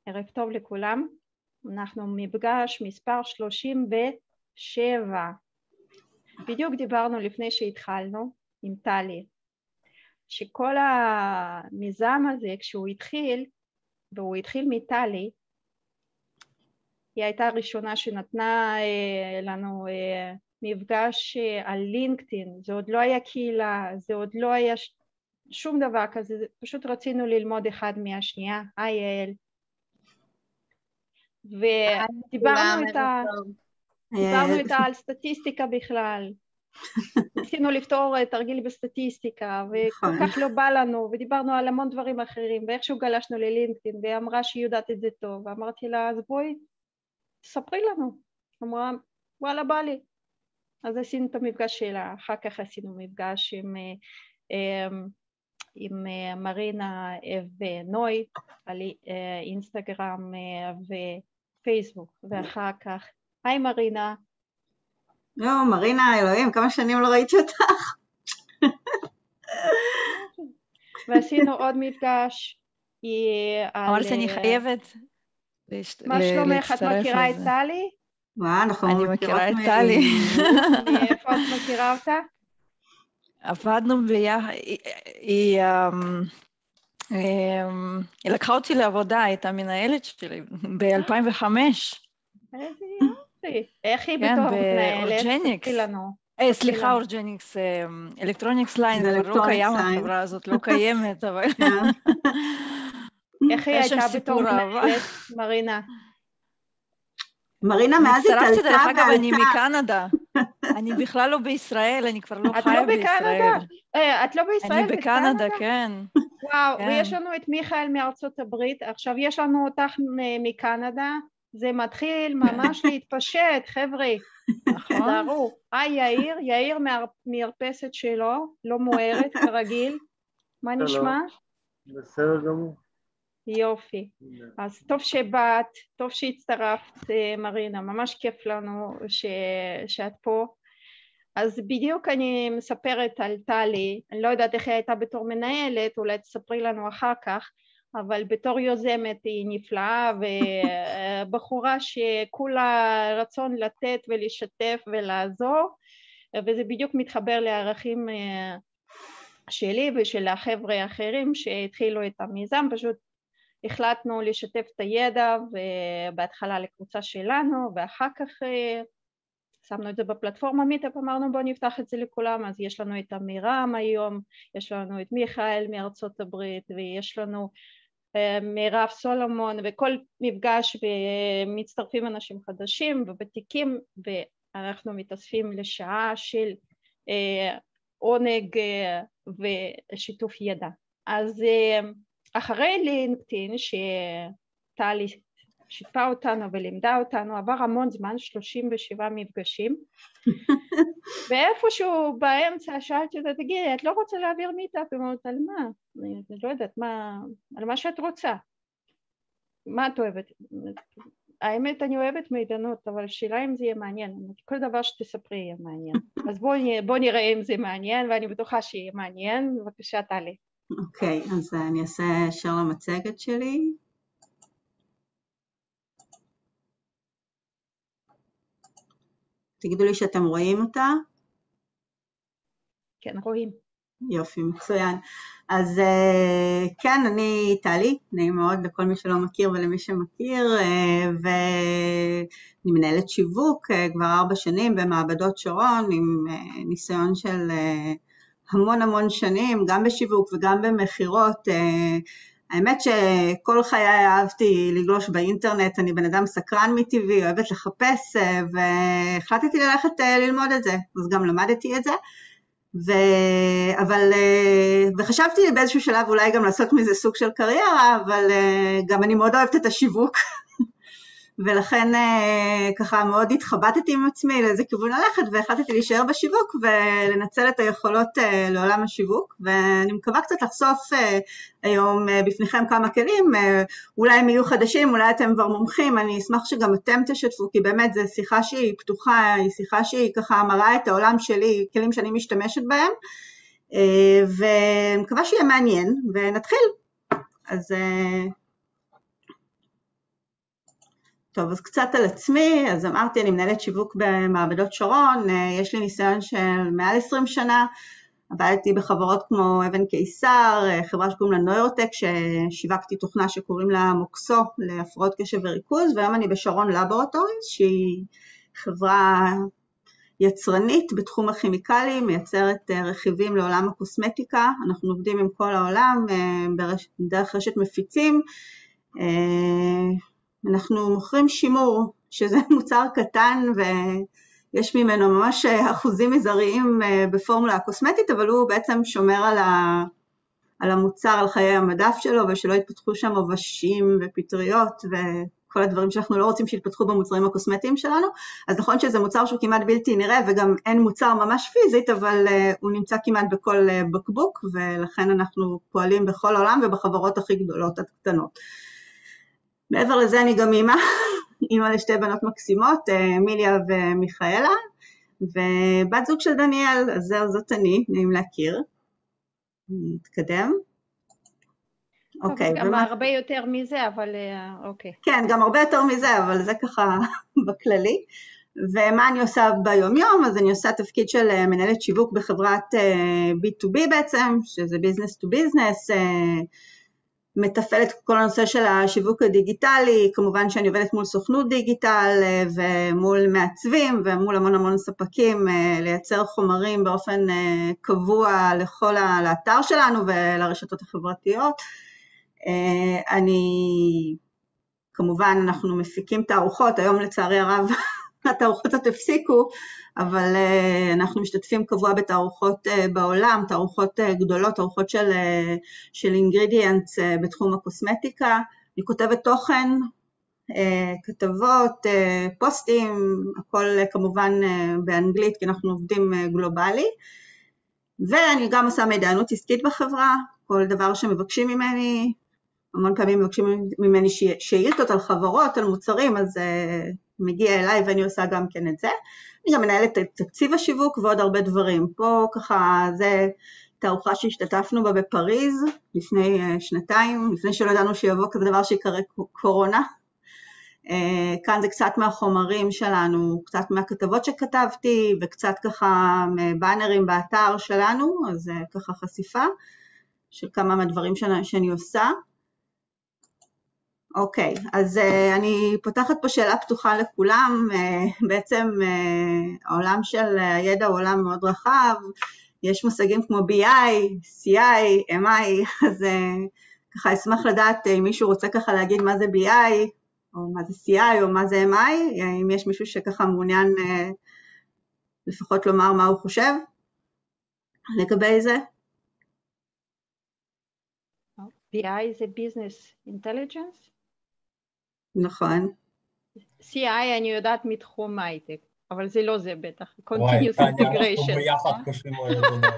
ערב טוב לכולם. אנחנו מפגש מספר 37. בדיוק דיברנו לפני שהתחלנו עם טלי, שכל המיזם הזה כשהוא התחיל, והוא התחיל מטלי, היא הייתה הראשונה שנתנה לנו מפגש על לינקדאין. זה עוד לא היה קהילה, זה עוד לא היה שום דבר כזה, פשוט רצינו ללמוד אחד מהשנייה. היי יעל. ודיברנו איתה על סטטיסטיקה בכלל. ניסינו לפתור תרגיל בסטטיסטיקה, וכל כך לא בא לנו, ודיברנו על המון דברים אחרים, ואיכשהו גלשנו ללינקדאין, והיא אמרה שהיא יודעת את זה טוב, ואמרתי לה, אז בואי, ספרי לנו. אמרה, וואלה, בא לי. אז עשינו את המפגש שלה, אחר כך עשינו מפגש עם מרינה ונוי, על אינסטגרם ופייסבוק, ואחר כך, היי מרינה. מרינה, אלוהים, כמה שנים לא ראיתי אותך. ועשינו עוד מפגש. אמרת אני חייבת מה שלומך, את מכירה את טלי? אני מכירה את טלי. מאיפה את מכירה אותה? עבדנו ביחד, היא לקחה אותי לעבודה, הייתה מנהלת שלי ב-2005. איזה יופי. איך היא בתור מנהלת? אורג'ניקס. סליחה, אורג'ניקס, אלקטרוניקס ליין, כבר לא קיים, החברה הזאת לא קיימת, אבל... איך היא הייתה בתור מנהלת, מרינה? מרינה מאז התעלתה ועלתה. דרך אגב, אני מקנדה. אני בכלל לא בישראל, אני כבר לא חיה בישראל. את לא בישראל? אני בקנדה, כן. וואו, ויש לנו את מיכאל מארצות הברית, עכשיו יש לנו אותך מקנדה, זה מתחיל ממש להתפשט, חבר'ה. נכון. תדערו, יאיר מהרפסת שלו, לא מוארת כרגיל. מה נשמע? בסדר גמור. יופי. אז טוב שבאת, טוב שהצטרפת מרינה, ממש כיף לנו שאת פה. אז בדיוק אני מספרת על טלי, אני לא יודעת איך היא הייתה בתור מנהלת, אולי תספרי לנו אחר כך, אבל בתור יוזמת היא נפלאה, ובחורה שכולה רצון לתת ולשתף ולעזור, וזה בדיוק מתחבר לערכים שלי ושל החבר'ה האחרים שהתחילו את המיזם. פשוט החלטנו לשתף את הידע, ובהתחלה לקבוצה שלנו, ואחר כך שמנו את זה בפלטפורמה מיטאפ, אמרנו בואו נפתח את זה לכולם. אז יש לנו את אמירם היום, יש לנו את מיכאל מארצות הברית, ויש לנו מירב סולומון, וכל מפגש ומצטרפים אנשים חדשים וותיקים, ואנחנו מתאספים לשעה של עונג ושיתוף ידע. אז אחרי לינקדאין שטלי שיתפה אותנו ולימדה אותנו, עבר המון זמן, 37 מפגשים, ואיפשהו באמצע שאלתי אותה, תגידי, את לא רוצה להעביר מיטאפ? היא אומרת, על מה? אני לא יודעת, על מה שאת רוצה. מה את אוהבת? האמת, אני אוהבת מידענות, אבל השאלה אם זה יהיה מעניין. כל דבר שתספרי יהיה מעניין. אז בוא נראה אם זה מעניין, ואני בטוחה שיהיה מעניין. בבקשה, טלי. אוקיי, אז אני אעשה share למצגת שלי. תגידו לי שאתם רואים אותה. כן, רואים. יופי, מצוין. אז כן, אני טלי, נעים מאוד לכל מי שלא מכיר ולמי שמכיר, ואני מנהלת שיווק כבר 4 שנים במעבדות שרון, עם ניסיון של המון שנים, גם בשיווק וגם במחירות. האמת שכל חיי אהבתי לגלוש באינטרנט, אני בן אדם סקרן מטבעי, אוהבת לחפש, והחלטתי ללכת ללמוד את זה, אז גם למדתי את זה. וחשבתי באיזשהו שלב אולי גם לעשות מזה סוג של קריירה, אבל גם אני מאוד אוהבת את השיווק, ולכן ככה מאוד התחבטתי עם עצמי לאיזה כיוון ללכת, והחלטתי להישאר בשיווק ולנצל את היכולות לעולם השיווק, ואני מקווה קצת לחשוף היום בפניכם כמה כלים, אולי הם יהיו חדשים, אולי אתם כבר מומחים, אני אשמח שגם אתם תשתפו, כי באמת זו שיחה שהיא פתוחה, היא שיחה שהיא ככה מראה את העולם שלי, כלים שאני משתמשת בהם, ואני מקווה שיהיה מעניין, ונתחיל. אז טוב, אז קצת על עצמי, אז אמרתי, אני מנהלת שיווק במעבדות שרון, יש לי ניסיון של מעל 20 שנה, עבדתי בחברות כמו אבן קיסר, חברה שקוראים לה נוירוטק, ששיווקתי תוכנה שקוראים לה מוקסו להפרעות קשב וריכוז, והיום אני בשרון לבורטוריז, שהיא חברה יצרנית בתחום הכימיקלי, מייצרת רכיבים לעולם הקוסמטיקה, אנחנו עובדים עם כל העולם, דרך רשת מפיצים, אנחנו מוכרים שימור, שזה מוצר קטן ויש ממנו ממש אחוזים מזעריים בפורמולה הקוסמטית, אבל הוא בעצם שומר על המוצר, על חיי המדף שלו, ושלא יתפתחו שם עובשים ופטריות וכל הדברים שאנחנו לא רוצים שיתפתחו במוצרים הקוסמטיים שלנו. אז נכון שזה מוצר שהוא כמעט בלתי נראה, וגם אין מוצר ממש פיזית, אבל הוא נמצא כמעט בכל בקבוק, ולכן אנחנו פועלים בכל העולם ובחברות הכי גדולות עד קטנות. מעבר לזה אני גם אימא לשתי בנות מקסימות, מיליה ומיכאלה, ובת זוג של דניאל, אז זאת אני, נעים להכיר. נתקדם. אוקיי. גם הרבה יותר מזה, אבל אוקיי. כן, גם הרבה יותר מזה, אבל זה ככה בכללי. ומה אני עושה ביום יום? אז אני עושה תפקיד של מנהלת שיווק בחברת B2B בעצם, שזה business to business, מתפעלת כל הנושא של השיווק הדיגיטלי, כמובן שאני עובדת מול סוכנות דיגיטל ומול מעצבים ומול המון ספקים, לייצר חומרים באופן קבוע לכל האתר שלנו ולרשתות החברתיות. כמובן אנחנו מפיקים תערוכות, היום לצערי הרב התערוכות הפסיקו, אבל אנחנו משתתפים קבוע בתערוכות בעולם, תערוכות גדולות, תערוכות של אינגרידיאנטס בתחום הקוסמטיקה. אני כותבת תוכן, כתבות, פוסטים, הכל כמובן באנגלית, כי אנחנו עובדים גלובלי. ואני גם עושה מידענות עסקית בחברה, כל דבר שמבקשים ממני, המון פעמים מבקשים ממני שאילתות על חברות, על מוצרים, אז מגיע אליי ואני עושה גם כן את זה. אני גם מנהלת את תקציב השיווק ועוד הרבה דברים. פה ככה זה תערוכה שהשתתפנו בה בפריז לפני שנתיים, לפני שלא ידענו שיבוא כזה דבר שיקרא קורונה. כאן זה קצת מהחומרים שלנו, קצת מהכתבות שכתבתי וקצת ככה מבאנרים באתר שלנו, אז זה ככה חשיפה של כמה מהדברים שאני עושה. אוקיי, אז אני פותחת פה שאלה פתוחה לכולם, בעצם העולם של הידע הוא עולם מאוד רחב, יש מושגים כמו BI, CI, MI, אז ככה אשמח לדעת אם מישהו רוצה ככה להגיד מה זה BI, או מה זה CI, או מה זה MI, אם יש מישהו שככה מעוניין לפחות לומר מה הוא חושב לגבי זה. BI זה Business Intelligence? נכון. CI אני יודעת מתחום הייטק, אבל זה לא זה בטח. וואי, טניה, אנחנו ביחד חושבים על זה.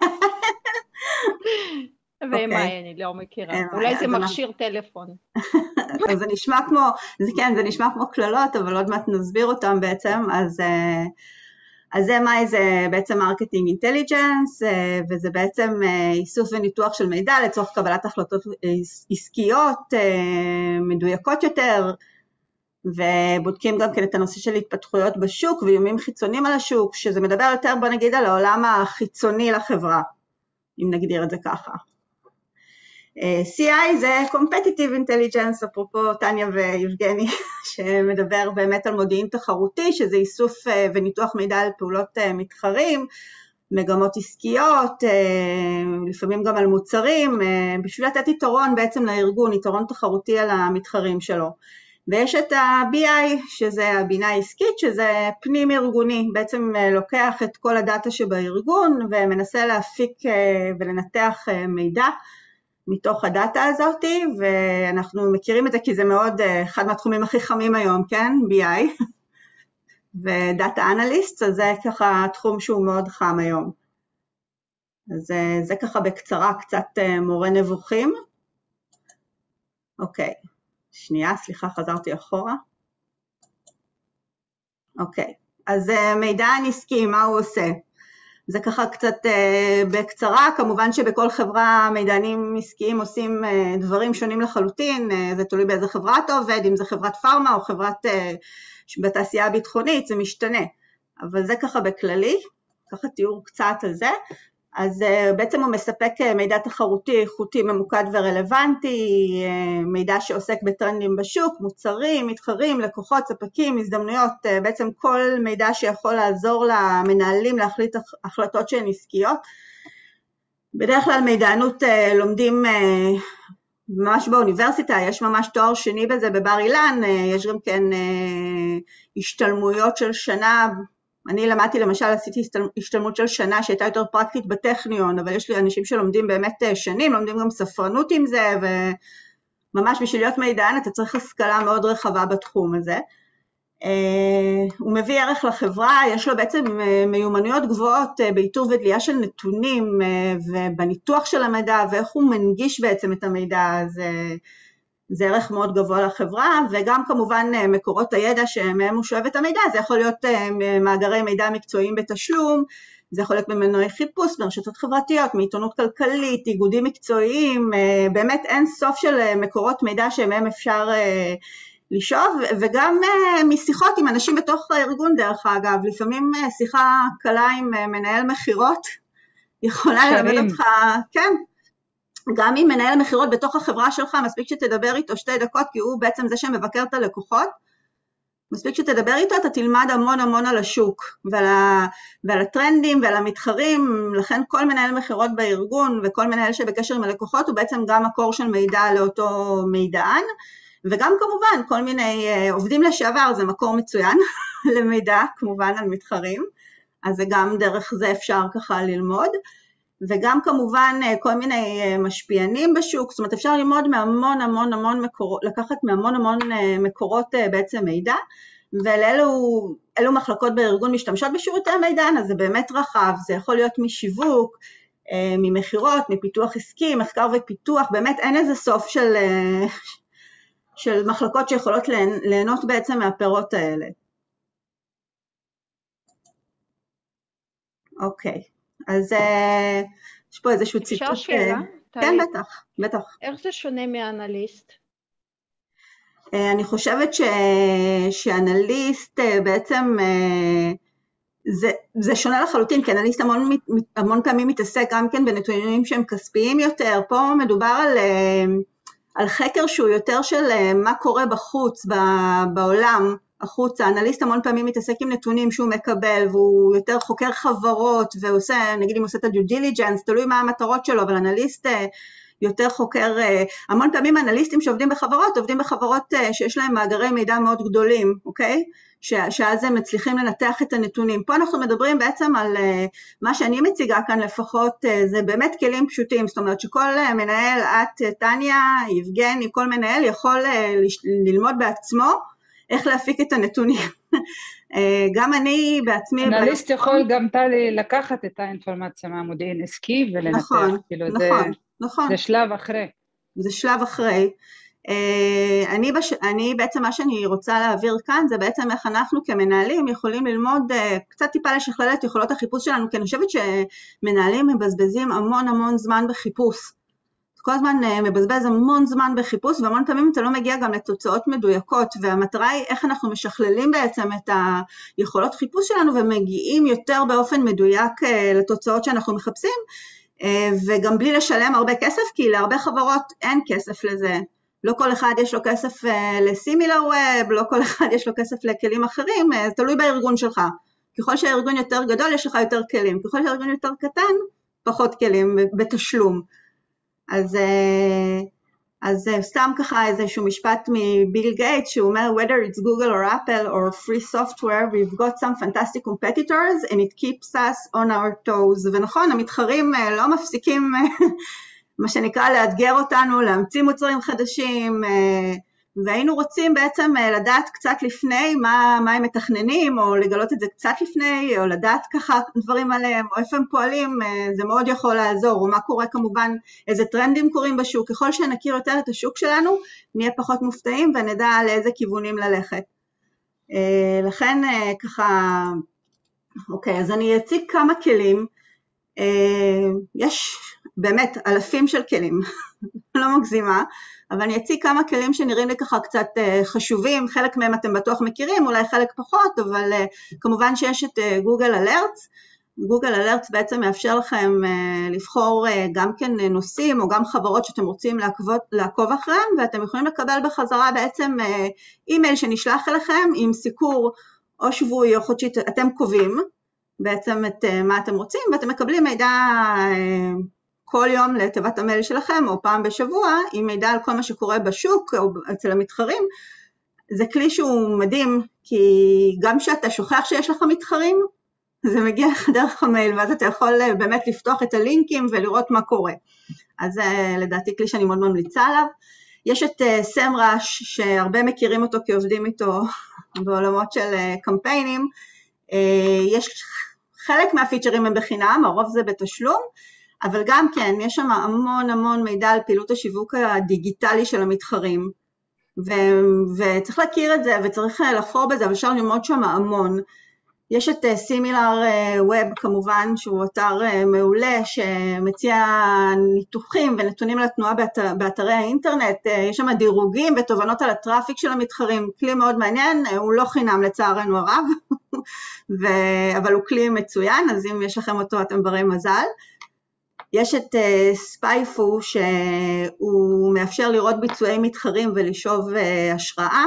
ומה אני לא מכירה. אולי זה מכשיר טלפון. אז זה נשמע כמו, זה נשמע כמו כללות, אבל עוד מעט נסביר אותם בעצם. אז MI זה בעצם מרקטינג אינטליג'נס, וזה בעצם איסוף וניתוח של מידע לצורך קבלת החלטות עסקיות מדויקות יותר, ובודקים גם כן את הנושא של התפתחויות בשוק ואיומים חיצוניים על השוק, שזה מדבר יותר בוא נגיד על העולם החיצוני לחברה, אם נגדיר את זה ככה. CI זה Competitive Intelligence, אפרופו טניה ויבגני, שמדבר באמת על מודיעין תחרותי, שזה איסוף וניתוח מידע על פעולות מתחרים, מגמות עסקיות, לפעמים גם על מוצרים, בשביל לתת יתרון בעצם לארגון, יתרון תחרותי על המתחרים שלו. ויש את ה-BI, שזה הבינה העסקית, שזה פנים ארגוני, בעצם לוקח את כל הדאטה שבארגון, ומנסה להפיק ולנתח מידע, מתוך הדאטה הזאת, ואנחנו מכירים את זה כי זה מאוד אחד מהתחומים הכי חמים היום, כן? BI, ודאטה אנליסט, אז זה ככה תחום שהוא מאוד חם היום. אז זה ככה בקצרה קצת מורה נבוכים. אוקיי, שנייה, סליחה, חזרתי אחורה. אוקיי, אז מידע עסקי, מה הוא עושה? זה ככה קצת בקצרה, כמובן שבכל חברה מידענים עסקיים עושים דברים שונים לחלוטין, זה תלוי באיזה חברה אתה עובד, אם זה חברת פארמה או חברת בתעשייה הביטחונית, זה משתנה, אבל זה ככה בכללי, ככה תיאור קצת על זה. אז בעצם הוא מספק מידע תחרותי, איכותי, ממוקד ורלוונטי, מידע שעוסק בטרנדים בשוק, מוצרים, מתחרים, לקוחות, ספקים, הזדמנויות, בעצם כל מידע שיכול לעזור למנהלים להחליט החלטות שהן עסקיות. בדרך כלל מידענות לומדים ממש באוניברסיטה, יש ממש תואר שני בזה בבר אילן, יש גם כן השתלמויות של שנה, אני למדתי למשל, עשיתי השתלמות של שנה שהייתה יותר פרקטית בטכניון, אבל יש לי אנשים שלומדים באמת שנים, לומדים גם ספרנות עם זה, וממש בשביל להיות מידען אתה צריך השכלה מאוד רחבה בתחום הזה. הוא מביא ערך לחברה, יש לו בעצם מיומנויות גבוהות באיתור ודלייה של נתונים, ובניתוח של המידע, ואיך הוא מנגיש בעצם את המידע הזה, זה ערך מאוד גבוה לחברה, וגם כמובן מקורות הידע שמהם הוא שואב את המידע, זה יכול להיות מאגרי מידע מקצועיים בתשלום, זה יכול להיות במנועי חיפוש, ברשתות חברתיות, מעיתונות כלכלית, איגודים מקצועיים, באמת אין סוף של מקורות מידע שמהם אפשר לשאוב, וגם משיחות עם אנשים בתוך הארגון דרך אגב, לפעמים שיחה קלה עם מנהל מחירות, יכולה ללמד אותך, כן, גם אם מנהל המחירות בתוך החברה שלך, מספיק שתדבר איתו 2 דקות, כי הוא בעצם זה שמבקר את הלקוחות, מספיק שתדבר איתו, אתה תלמד המון המון על השוק, ועל הטרנדים ועל המתחרים, לכן כל מנהל מחירות בארגון, וכל מנהל שבקשר עם הלקוחות, הוא בעצם גם מקור של מידע לאותו מידען, וגם כמובן כל מיני עובדים לשעבר, זה מקור מצוין למידע, כמובן על מתחרים, אז זה גם דרך זה אפשר ככה ללמוד, וגם כמובן כל מיני משפיענים בשוק, זאת אומרת אפשר ללמוד מהמון המון המון מקורות, לקחת מהמון המון מקורות בעצם מידע, ואלו מחלקות בארגון משתמשות בשירותי המידע, אז זה באמת רחב, זה יכול להיות משיווק, ממחירות, מפיתוח עסקי, מחקר ופיתוח, באמת אין איזה סוף של מחלקות שיכולות ליהנות בעצם מהפירות האלה. אוקיי. אז יש פה איזשהו ציטוט. אפשר שאלה? כן, בטח. איך זה שונה מאנליסט? אני חושבת שאנליסט בעצם, זה שונה לחלוטין, כי אנליסט המון פעמים מתעסק גם כן בנתונים שהם כספיים יותר, פה מדובר על חקר שהוא יותר של מה קורה בחוץ, בעולם, החוץ, האנליסט המון פעמים מתעסק עם נתונים שהוא מקבל, והוא יותר חוקר חברות, ועושה, נגיד אם עושה את ה-due diligence, תלוי מה המטרות שלו, אבל אנליסט יותר חוקר, המון פעמים אנליסטים שעובדים בחברות, עובדים בחברות שיש להם מאגרי מידע מאוד גדולים, אוקיי? שאז הם מצליחים לנתח את הנתונים. פה אנחנו מדברים בעצם על מה שאני מציגה כאן לפחות, זה באמת כלים פשוטים, זאת אומרת שכל מנהל, את, טניה, יבגני, כל מנהל יכול ללמוד בעצמו, איך להפיק את הנתונים. גם אני בעצמי... אנליסט יכול גם טלי לקחת את האינפורמציה מהמודיעין עסקי ולנתח. נכון, נכון. זה שלב אחרי. זה שלב אחרי. אני בעצם מה שאני רוצה להעביר כאן, זה בעצם איך אנחנו כמנהלים יכולים ללמוד, קצת טיפה לשכלל את יכולות החיפוש שלנו, כי אני חושבת שמנהלים מבזבזים המון המון זמן בחיפוש. כל הזמן מבזבז המון זמן בחיפוש, והמון פעמים אתה לא מגיע גם לתוצאות מדויקות, והמטרה היא איך אנחנו משכללים בעצם את היכולות חיפוש שלנו, ומגיעים יותר באופן מדויק לתוצאות שאנחנו מחפשים, וגם בלי לשלם הרבה כסף, כי להרבה חברות אין כסף לזה. לא כל אחד יש לו כסף לסימילר ווב, לא כל אחד יש לו כסף לכלים אחרים, תלוי בארגון שלך. ככל שהארגון יותר גדול, יש לך יותר כלים. ככל שהארגון יותר קטן, פחות כלים בתשלום. אז סתם ככה איזשהו משפט מביל גייטס, שהוא אומר, whether it's Google or Apple or free software, we've got some fantastic competitors and it keeps us on our toes. ונכון, המתחרים לא מפסיקים, מה שנקרא לאתגר אותנו, להמציא מוצרים חדשים, והיינו רוצים בעצם לדעת קצת לפני מה הם מתכננים, או לגלות את זה קצת לפני, או לדעת ככה דברים עליהם, או איפה הם פועלים, זה מאוד יכול לעזור, או מה קורה כמובן, איזה טרנדים קורים בשוק, ככל שנכיר יותר את השוק שלנו, נהיה פחות מופתעים ונדע לאיזה כיוונים ללכת. לכן ככה, אוקיי, אז אני אציג כמה כלים, יש באמת אלפים של כלים, לא מגזימה, אבל אני אציג כמה כלים שנראים לי ככה קצת חשובים, חלק מהם אתם בטוח מכירים, אולי חלק פחות, אבל כמובן שיש את גוגל אלרטס. גוגל אלרטס בעצם מאפשר לכם לבחור גם כן נושאים או גם חברות שאתם רוצים לעקוב אחריהם, ואתם יכולים לקבל בחזרה בעצם אימייל שנשלח אליכם עם סיקור או שבועי או חודשי, אתם קובעים בעצם את מה אתם רוצים, ואתם מקבלים מידע כל יום לתיבת המייל שלכם, או פעם בשבוע, עם מידע על כל מה שקורה בשוק, או אצל המתחרים. זה כלי שהוא מדהים, כי גם שאתה שוכח שיש לך מתחרים, זה מגיע לך דרך המייל, ואז אתה יכול באמת לפתוח את הלינקים, ולראות מה קורה. אז זה לדעתי כלי שאני מאוד ממליצה עליו. יש את סמרש, שהרבה מכירים אותו, כי עובדים איתו בעולמות של קמפיינים. יש חלק מהפיצ'רים הם בחינם, הרוב זה בתשלום, אבל גם כן, יש שם המון מידע על פעילות השיווק הדיגיטלי של המתחרים, וצריך להכיר את זה, וצריך לחור בזה, אבל אפשר ללמוד שם המון. יש את סימילר ווב כמובן, שהוא אתר מעולה, שמציע ניתוחים ונתונים לתנועה באתרי האינטרנט, יש שם דירוגים ותובנות על הטראפיק של המתחרים, כלי מאוד מעניין, הוא לא חינם לצערנו הרב, אבל הוא כלי מצוין, אז אם יש לכם אותו אתם ברי מזל. יש את ספייפו, שהוא מאפשר לראות ביצועי מתחרים ולשאוב השראה,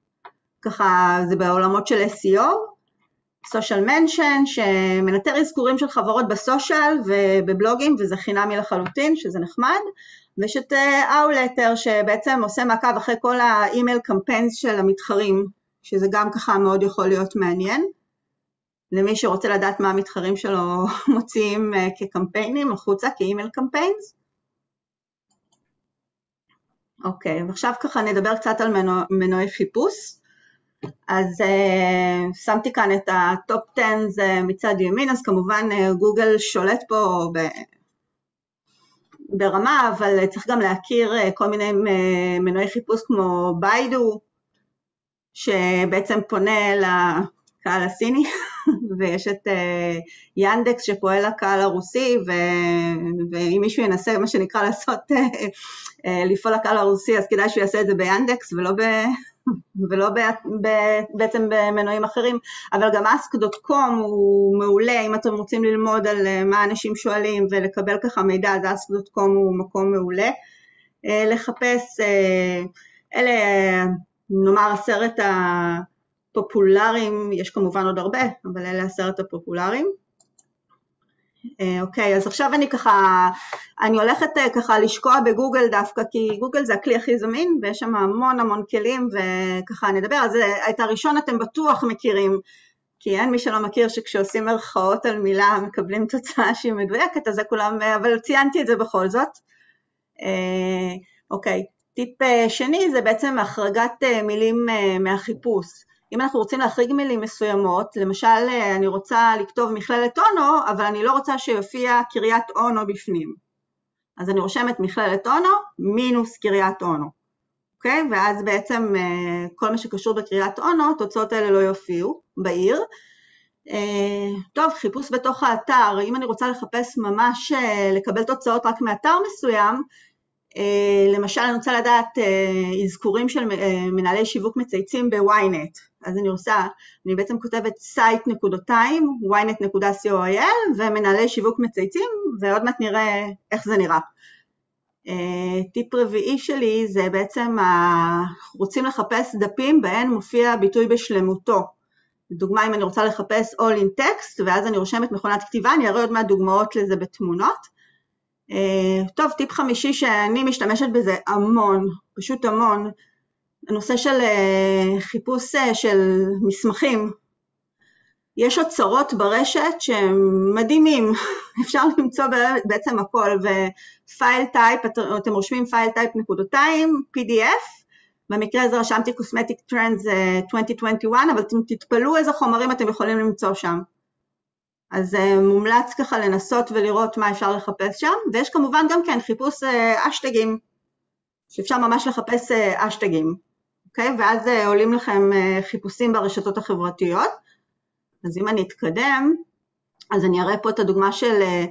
ככה זה בעולמות של SEO, סושיאל מנשן, שמנטר אזכורים של חברות בסושיאל ובבלוגים, וזה חינמי לחלוטין, שזה נחמד, ויש את אאולטר, שבעצם עושה מעקב אחרי כל האימייל קמפיינס של המתחרים, שזה גם ככה מאוד יכול להיות מעניין, למי שרוצה לדעת מה המתחרים שלו מוציאים כקמפיינים, החוצה כאימייל קמפיינס. אוקיי, ועכשיו ככה נדבר קצת על מנועי חיפוש. אז שמתי כאן את הטופ 10 מצד ימין, אז כמובן גוגל שולט פה ברמה, אבל צריך גם להכיר כל מיני מנועי חיפוש כמו ביידו, שבעצם פונה לקהל הסיני, ויש את ינדקס שפועל לקהל הרוסי, ואם מישהו ינסה מה שנקרא לעשות, לפעול לקהל הרוסי, אז כדאי שהוא יעשה את זה ביינדקס ולא בעצם במנועים אחרים, אבל גם ask.com הוא מעולה, אם אתם רוצים ללמוד על מה אנשים שואלים ולקבל ככה מידע, אז ask.com הוא מקום מעולה לחפש. אלה נאמר 10 הפופולריים, יש כמובן עוד הרבה, אבל אלה 10 הפופולריים. אוקיי, אז עכשיו אני הולכת ככה לשקוע בגוגל דווקא, כי גוגל זה הכלי הכי זמין, ויש שם המון כלים, וככה נדבר, אז את הראשון אתם בטוח מכירים, כי אין מי שלא מכיר שכשעושים מרכאות על מילה, מקבלים תוצאה שהיא מדויקת, אז זה כולם, אבל ציינתי את זה בכל זאת. אוקיי, טיפ שני זה בעצם החרגת מילים מהחיפוש. אם אנחנו רוצים להחריג מילים מסוימות, למשל אני רוצה לכתוב מכללת אונו, אבל אני לא רוצה שיופיע קריית אונו בפנים. אז אני רושמת מכללת אונו מינוס קריית אונו. אוקיי? ואז בעצם כל מה שקשור בקריית אונו, תוצאות האלה לא יופיעו בעיר. טוב, חיפוש בתוך האתר, אם אני רוצה לחפש ממש, לקבל תוצאות רק מאתר מסוים, למשל אני רוצה לדעת אזכורים של מנהלי שיווק מצייצים בוויינט, אז אני בעצם כותבת site.time, ynet.co.il ומנהלי שיווק מצייצים, ועוד מעט נראה איך זה נראה. טיפ רביעי שלי זה בעצם רוצים לחפש דפים בהן מופיע ביטוי בשלמותו. לדוגמה, אם אני רוצה לחפש all in text ואז אני רושמת מכונת כתיבה, אני אראה עוד מעט דוגמאות לזה בתמונות. טוב, טיפ חמישי שאני משתמשת בזה המון, פשוט המון, הנושא של חיפוש של מסמכים. יש אוצרות ברשת שהם מדהימים, אפשר למצוא בעצם הכל, ופייל טייפ, אתם רושמים פייל טייפ נקודתיים, PDF, במקרה הזה רשמתי Cosmetic Trends 2021, אבל אתם תתפלאו איזה חומרים אתם יכולים למצוא שם. אז מומלץ ככה לנסות ולראות מה אפשר לחפש שם, ויש כמובן גם כן חיפוש אשטגים, שאפשר ממש לחפש אשטגים, אוקיי? ואז עולים לכם חיפושים ברשתות החברתיות. אז אם אני אתקדם, אז אני אראה פה את הדוגמה של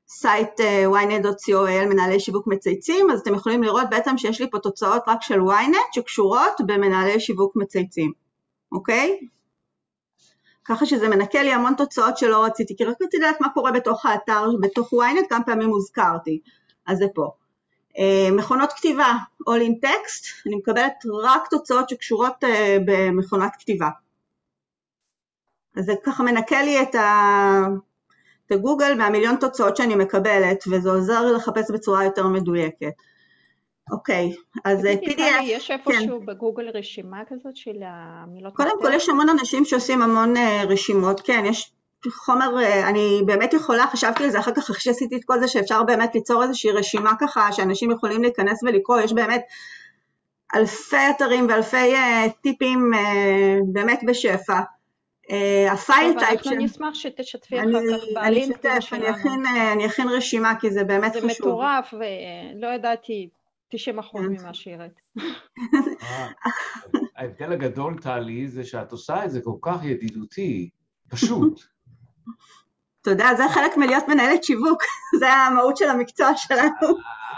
סייט ynet.co.il מנהלי שיווק מצייצים, אז אתם יכולים לראות בעצם שיש לי פה תוצאות רק של ynet שקשורות במנהלי שיווק מצייצים, אוקיי? ככה שזה מנקה לי המון תוצאות שלא רציתי, כי רק רציתי לדעת מה קורה בתוך האתר, בתוך ynet, כמה פעמים הוזכרתי, אז זה פה. מכונות כתיבה, all in text, אני מקבלת רק תוצאות שקשורות במכונת כתיבה. אז זה ככה מנקה לי את הגוגל מהמיליון תוצאות שאני מקבלת, וזה עוזר לחפש בצורה יותר מדויקת. אוקיי, אז PDF... יש איפשהו בגוגל רשימה כזאת של המילות... קודם כל יש המון אנשים שעושים המון רשימות, כן, יש חומר, אני באמת יכולה, חשבתי על זה אחר כך, אחרי שעשיתי את כל זה, שאפשר באמת ליצור איזושהי רשימה ככה, שאנשים יכולים להיכנס ולקרוא, יש באמת אלפי אתרים ואלפי טיפים באמת בשפע. הפייל טייפ אנחנו נשמח שתשתפי אחר כך בלינקדאין שלנו. אני אכין רשימה, כי זה באמת חשוב. זה מטורף, ולא ידעתי 90% ממה שירת. ההבדל הגדול, טלי, זה שאת עושה את זה כל כך ידידותי, פשוט. תודה, זה חלק מלהיות מנהלת שיווק, זה המהות של המקצוע שלנו.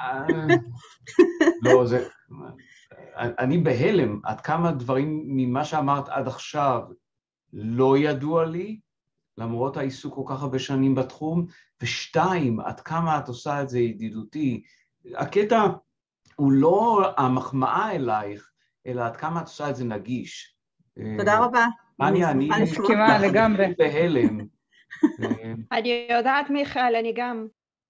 לא, זה... אני בהלם, עד כמה דברים ממה שאמרת עד עכשיו לא ידוע לי, למרות העיסוק כל כך הרבה שנים בתחום, ושתיים, עד כמה את עושה את זה ידידותי. הקטע הוא לא המחמאה אלייך, אלא עד כמה את עושה את זה נגיש. תודה רבה. אני מסכימה לגמרי. בהלם. אני יודעת מיכאל, אני גם.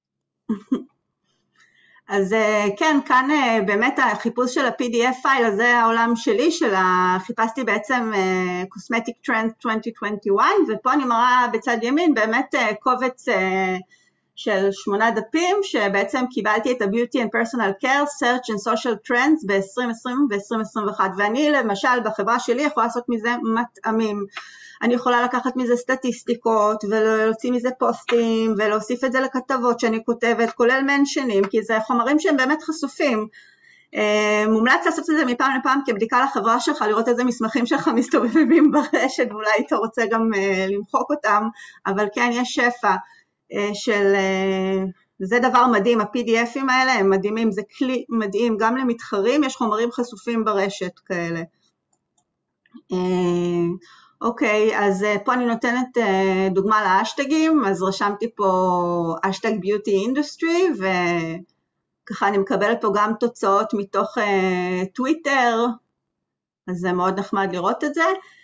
אז כן, כאן באמת החיפוש של ה-PDF פייל, זה העולם שלי, חיפשתי בעצם Cosmetic Trends 2021, ופה אני מראה בצד ימין באמת קובץ של 8 דפים, שבעצם קיבלתי את ה-Beauty and Personal Care, Search and Social Trends ב-2020 ו-2021, ואני למשל בחברה שלי יכולה לעשות מזה מטעמים, אני יכולה לקחת מזה סטטיסטיקות, ולהוציא מזה פוסטים, ולהוסיף את זה לכתבות שאני כותבת, כולל מנשנים, כי זה חומרים שהם באמת חשופים. מומלץ לעשות את זה מפעם לפעם כבדיקה לחברה שלך, לראות איזה מסמכים שלך מסתובבים ברשת, ואולי אתה רוצה גם למחוק אותם, אבל כן, יש שפע של... זה דבר מדהים, ה-PDFים האלה הם מדהימים, זה כלי מדהים, גם למתחרים, יש חומרים חשופים ברשת כאלה. אוקיי, אז פה אני נותנת דוגמה להשטגים, אז רשמתי פה השטג ביוטי אינדוסטרי, וככה אני מקבלת פה גם תוצאות מתוך טוויטר, אז זה מאוד נחמד לראות את זה,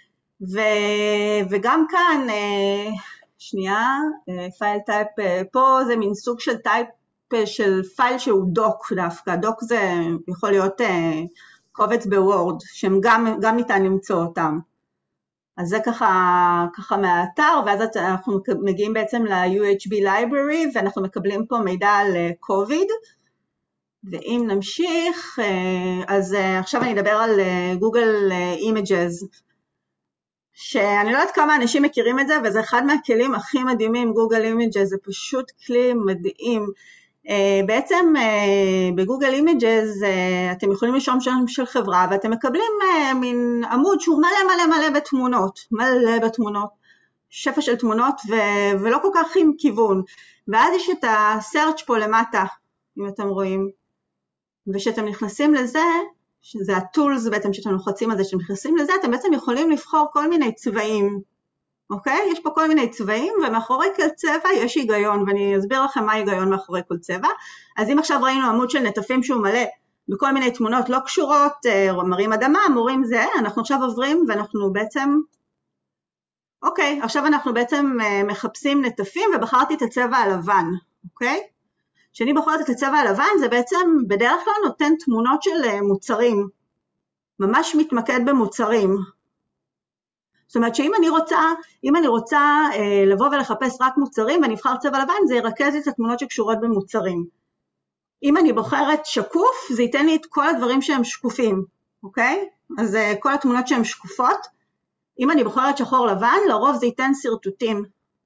וגם כאן, שנייה, פייל טייפ, פה זה מין סוג של טייפ של פייל שהוא דוק דווקא, דוק זה יכול להיות קובץ בוורד, שהם גם ניתן למצוא אותם. אז זה ככה מהאתר, ואז אנחנו מגיעים בעצם ל-UHB Library, ואנחנו מקבלים פה מידע על COVID, ואם נמשיך, אז עכשיו אני אדבר על Google Images, שאני לא יודעת כמה אנשים מכירים את זה, וזה אחד מהכלים הכי מדהימים, Google Images, זה פשוט כלי מדהים. בעצם בגוגל אימג'ז אתם יכולים לרשום שם של חברה, ואתם מקבלים מין עמוד שהוא מלא בתמונות, שפע של תמונות, ולא כל כך עם כיוון. ואז יש את ה-search פה למטה, אם אתם רואים, ושאתם נכנסים לזה, שזה ה-tools בעצם שאתם לוחצים על זה, שאתם נכנסים לזה, אתם בעצם יכולים לבחור כל מיני צבעים, אוקיי? יש פה כל מיני צבעים, ומאחורי כל צבע יש היגיון, ואני אסביר לכם מה ההיגיון מאחורי כל צבע. אז אם עכשיו ראינו עמוד של נטפים שהוא מלא בכל מיני תמונות לא קשורות, מראים אדמה, מורים זה, אנחנו עכשיו עוברים ואנחנו בעצם, אוקיי, עכשיו אנחנו בעצם מחפשים נטפים, ובחרתי את הצבע הלבן, אוקיי? כשאני בוחרת את הצבע הלבן, זה בעצם בדרך כלל נותן תמונות של מוצרים, ממש מתמקד במוצרים. זאת אומרת שאם אני רוצה לבוא ולחפש רק מוצרים ואני אבחר צבע לבן, זה ירכז את התמונות שקשורות במוצרים. אם אני בוחרת שקוף, זה ייתן לי את כל הדברים שהם שקופים, אוקיי? אז כל התמונות שהן שקופות. אם אני בוחרת שחור לבן, לרוב זה ייתן סרטוטים.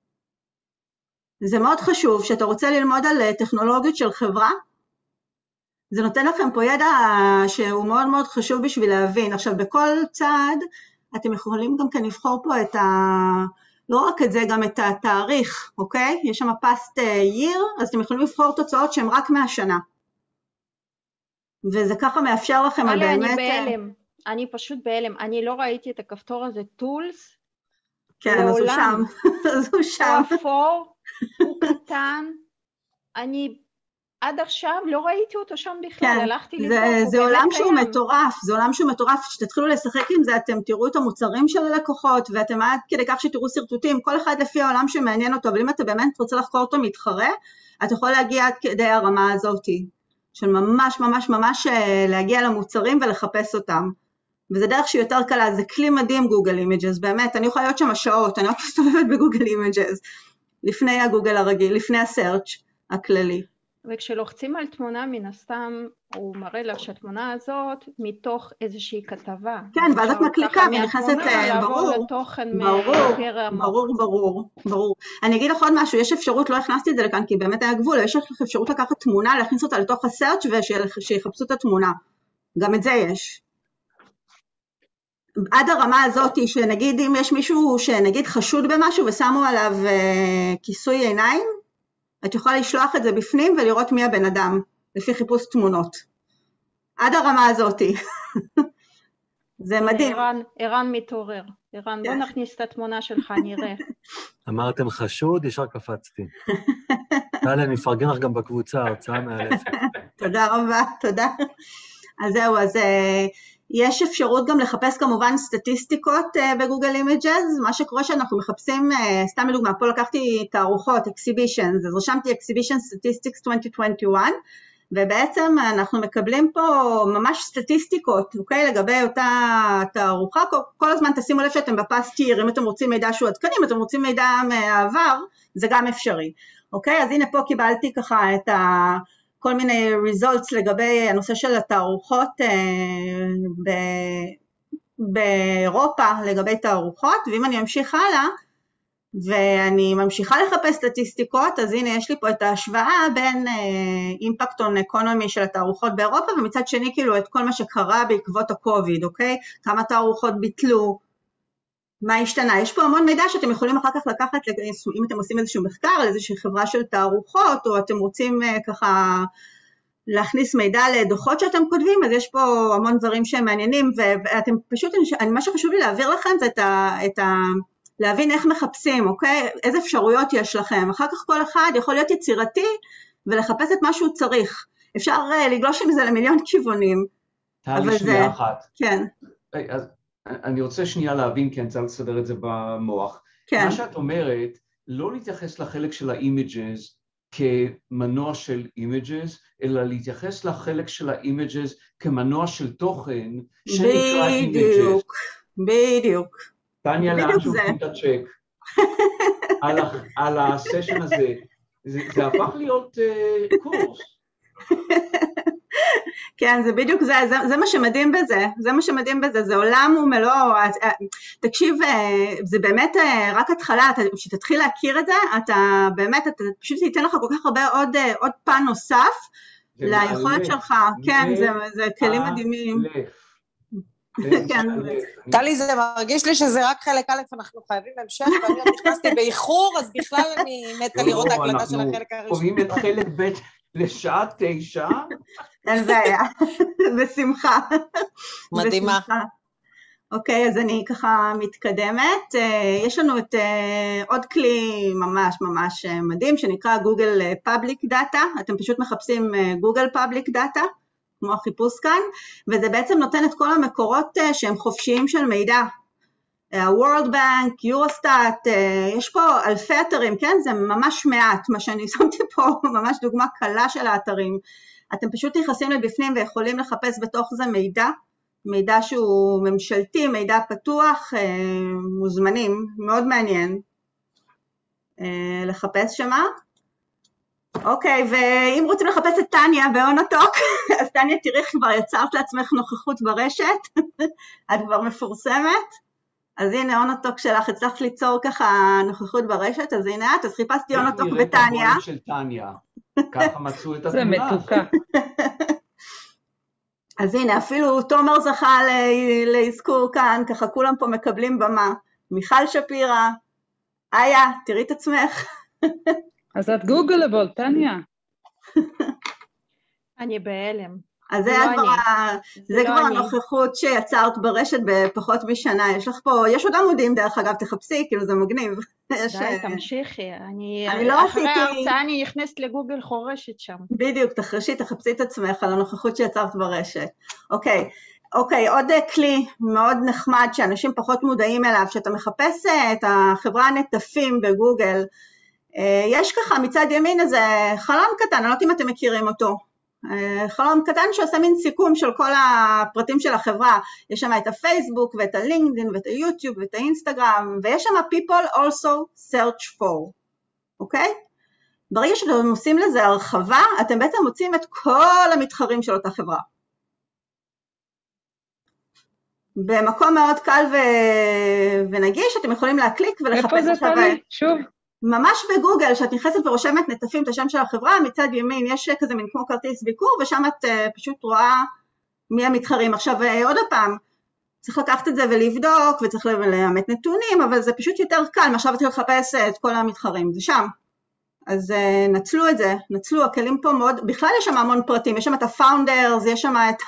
זה מאוד חשוב, שאתה רוצה ללמוד על טכנולוגיות של חברה, זה נותן לכם פה ידע שהוא מאוד מאוד חשוב בשביל להבין. עכשיו בכל צעד, אתם יכולים גם כאן לבחור פה את לא רק את זה, גם את התאריך, אוקיי? יש שם past year, אז אתם יכולים לבחור תוצאות שהן רק מהשנה. וזה ככה מאפשר לכם על באמת... אני בהלם, אני פשוט בהלם, אני לא ראיתי את הכפתור הזה, tools, כן, אז הוא שם, אז הוא שם. הוא אפור, הוא קטן, אני עד עכשיו לא ראיתי אותו שם בכלל, הלכתי לבדוק, זה עולם שהוא מטורף, זה עולם שהוא מטורף, שתתחילו לשחק עם זה, אתם תראו את המוצרים של הלקוחות, ואתם עד כדי כך שתראו סרטוטים, כל אחד לפי העולם שמעניין אותו, אבל אם אתה באמת רוצה לחקור אותו מתחרה, אתה יכול להגיע עד כדי הרמה הזאת, של ממש ממש ממש להגיע למוצרים ולחפש אותם, וזה דרך שהיא יותר קלה, זה כלי מדהים גוגל אימג'ז, באמת, אני יכולה להיות שם השעות, אני רק מסתובבת בגוגל אימג'ז, לפני הגוגל הרגיל, לפני הסרצ' הכללי. וכשלוחצים על תמונה מן הסתם, הוא מראה לך שהתמונה הזאת מתוך איזושהי כתבה. כן, ואז את מקליקה ונכנסת, ברור. אני אגיד לך עוד משהו, יש אפשרות, לא הכנסתי את זה לכאן כי באמת היה גבול, יש לך אפשרות לקחת תמונה, להכניס אותה לתוך הסרצ' ושיחפשו את התמונה. גם את זה יש. עד הרמה הזאת שנגיד אם יש מישהו שנגיד חשוד במשהו ושמו עליו כיסוי עיניים, את יכולה לשלוח את זה בפנים ולראות מי הבן אדם, לפי חיפוש תמונות. עד הרמה הזאת. זה מדהים. ערן מתעורר. ערן, בוא נכניס את התמונה שלך, נראה. אמרתם חשוד, ישר קפצתי. טלי, אני אפרגן לך גם בקבוצה, הרצאה מאלפת. תודה רבה, תודה. אז זהו, אז יש אפשרות גם לחפש כמובן סטטיסטיקות בגוגל אימג'ז, מה שקורה שאנחנו מחפשים, סתם לדוגמה, פה לקחתי תערוכות, exhibitions, אז רשמתי exhibition statistics 2021, ובעצם אנחנו מקבלים פה ממש סטטיסטיקות, אוקיי, לגבי אותה תערוכה, כל הזמן תשימו לב שאתם בפאסט ייר, אם אתם רוצים מידע שהוא עדכני, אם אתם רוצים מידע מהעבר, זה גם אפשרי, אוקיי, אז הנה פה קיבלתי ככה את כל מיני results לגבי הנושא של התערוכות באירופה, לגבי תערוכות, ואם אני ממשיך הלאה, ואני ממשיכה לחפש סטטיסטיקות, אז הנה יש לי פה את ההשוואה בין אימפקט און אקונומי של התערוכות באירופה, ומצד שני כאילו את כל מה שקרה בעקבות הקוביד, אוקיי? כמה תערוכות ביטלו, מה השתנה? יש פה המון מידע שאתם יכולים אחר כך לקחת, אם אתם עושים איזשהו מחקר על איזושהי חברה של תערוכות, או אתם רוצים ככה להכניס מידע לדוחות שאתם כותבים, אז יש פה המון דברים שהם מעניינים, ואתם פשוט, מה שחשוב לי להעביר לכם זה להבין איך מחפשים, אוקיי? איזה אפשרויות יש לכם. אחר כך כל אחד יכול להיות יצירתי ולחפש את מה שהוא צריך. אפשר לגלוש עם זה למיליון כיוונים. תעלי שנייה אחת. כן. אז אני רוצה שנייה להבין, כי אני צריך לסדר את זה במוח. כן. מה שאת אומרת, לא להתייחס לחלק של האימג'ז כמנוע של אימג'ז, אלא להתייחס לחלק של האימג'ז כמנוע של תוכן שנקרא אימג'ז. בדיוק. טניה, לאן שולחים את הצ'ק? על הסשן הזה. זה הפך להיות קורס. כן, זה בדיוק זה מה שמדהים בזה, זה עולם ומלואו, תקשיב, זה באמת רק התחלה, כשתתחיל להכיר את זה, אתה באמת, פשוט תיתן לך כל כך הרבה עוד פן נוסף ליכולת שלך, כן, זה כלים מדהימים. טלי, זה מרגיש לי שזה רק חלק א', אנחנו חייבים המשך, ואני נכנסתי באיחור, אז בכלל אני מתה לראות ההקלטה של החלק הראשון. אנחנו קובעים את חלק ב' לשעה 9. אין בעיה, בשמחה. מדהימה. אוקיי, אז אני ככה מתקדמת. יש לנו את עוד כלי ממש ממש מדהים, שנקרא גוגל פאבליק דאטה. אתם פשוט מחפשים גוגל פאבליק דאטה, כמו החיפוש כאן, וזה בעצם נותן את כל המקורות שהם חופשיים של מידע. ה-World Bank, Eurostat, יש פה אלפי אתרים, כן? זה ממש מעט, מה שאני שמתי פה, ממש דוגמה קלה של האתרים. אתם פשוט נכנסים לבפנים ויכולים לחפש בתוך זה מידע שהוא ממשלתי, מידע פתוח, מוזמנים, מאוד מעניין לחפש שמה. אוקיי, ואם רוצים לחפש את טניה באונוטוק, אז טניה תראי כבר יצרת לעצמך נוכחות ברשת, את כבר מפורסמת, אז הנה אונוטוק שלך, הצלחת ליצור ככה נוכחות ברשת, אז הנה את, אז חיפשתי אונוטוק בטניה. של טניה, ככה מצאו את התמונה. זה מתוקה. אז הנה, אפילו תומר זכה להזכור כאן, ככה כולם פה מקבלים במה, מיכל שפירה, איה, תראי את עצמך. אז את גוגלבול, טניה. אני בהלם. אז זה כבר הנוכחות שיצרת ברשת בפחות משנה. יש לך פה, יש עוד עמודים דרך אגב, תחפשי, כאילו זה מגניב. די, תמשיכי. אחרי ההרצאה אני נכנסת לגוגל חורשת שם. בדיוק, תחפשי את עצמך על הנוכחות שיצרת ברשת. אוקיי, עוד כלי מאוד נחמד שאנשים פחות מודעים אליו, שאתה מחפש את החברה נטפים בגוגל, יש ככה מצד ימין איזה חלון קטן, אני לא יודעת אם אתם מכירים אותו, חלון קטן שעושה מין סיכום של כל הפרטים של החברה, יש שם את הפייסבוק ואת הלינקדין ואת היוטיוב ואת האינסטגרם, ויש שם people also search for, אוקיי? ברגע שאתם עושים לזה הרחבה, אתם בעצם מוצאים את כל המתחרים של אותה חברה. במקום מאוד קל ונגיש, אתם יכולים להקליק ולחפש. איפה זה תלי? שוב. ממש בגוגל, שאת נכנסת ורושמת נטפים את השם של החברה, מצד ימין יש כזה מין כמו כרטיס ביקור, ושם את פשוט רואה מי המתחרים. עכשיו עוד פעם, צריך לקחת את זה ולבדוק, וצריך לאמת נתונים, אבל זה פשוט יותר קל, עכשיו אתם לחפש את כל המתחרים, זה שם. אז נצלו את זה, נצלו, הכלים פה מאוד, בכלל יש שם המון פרטים, יש שם את הפאונדרס, יש שם את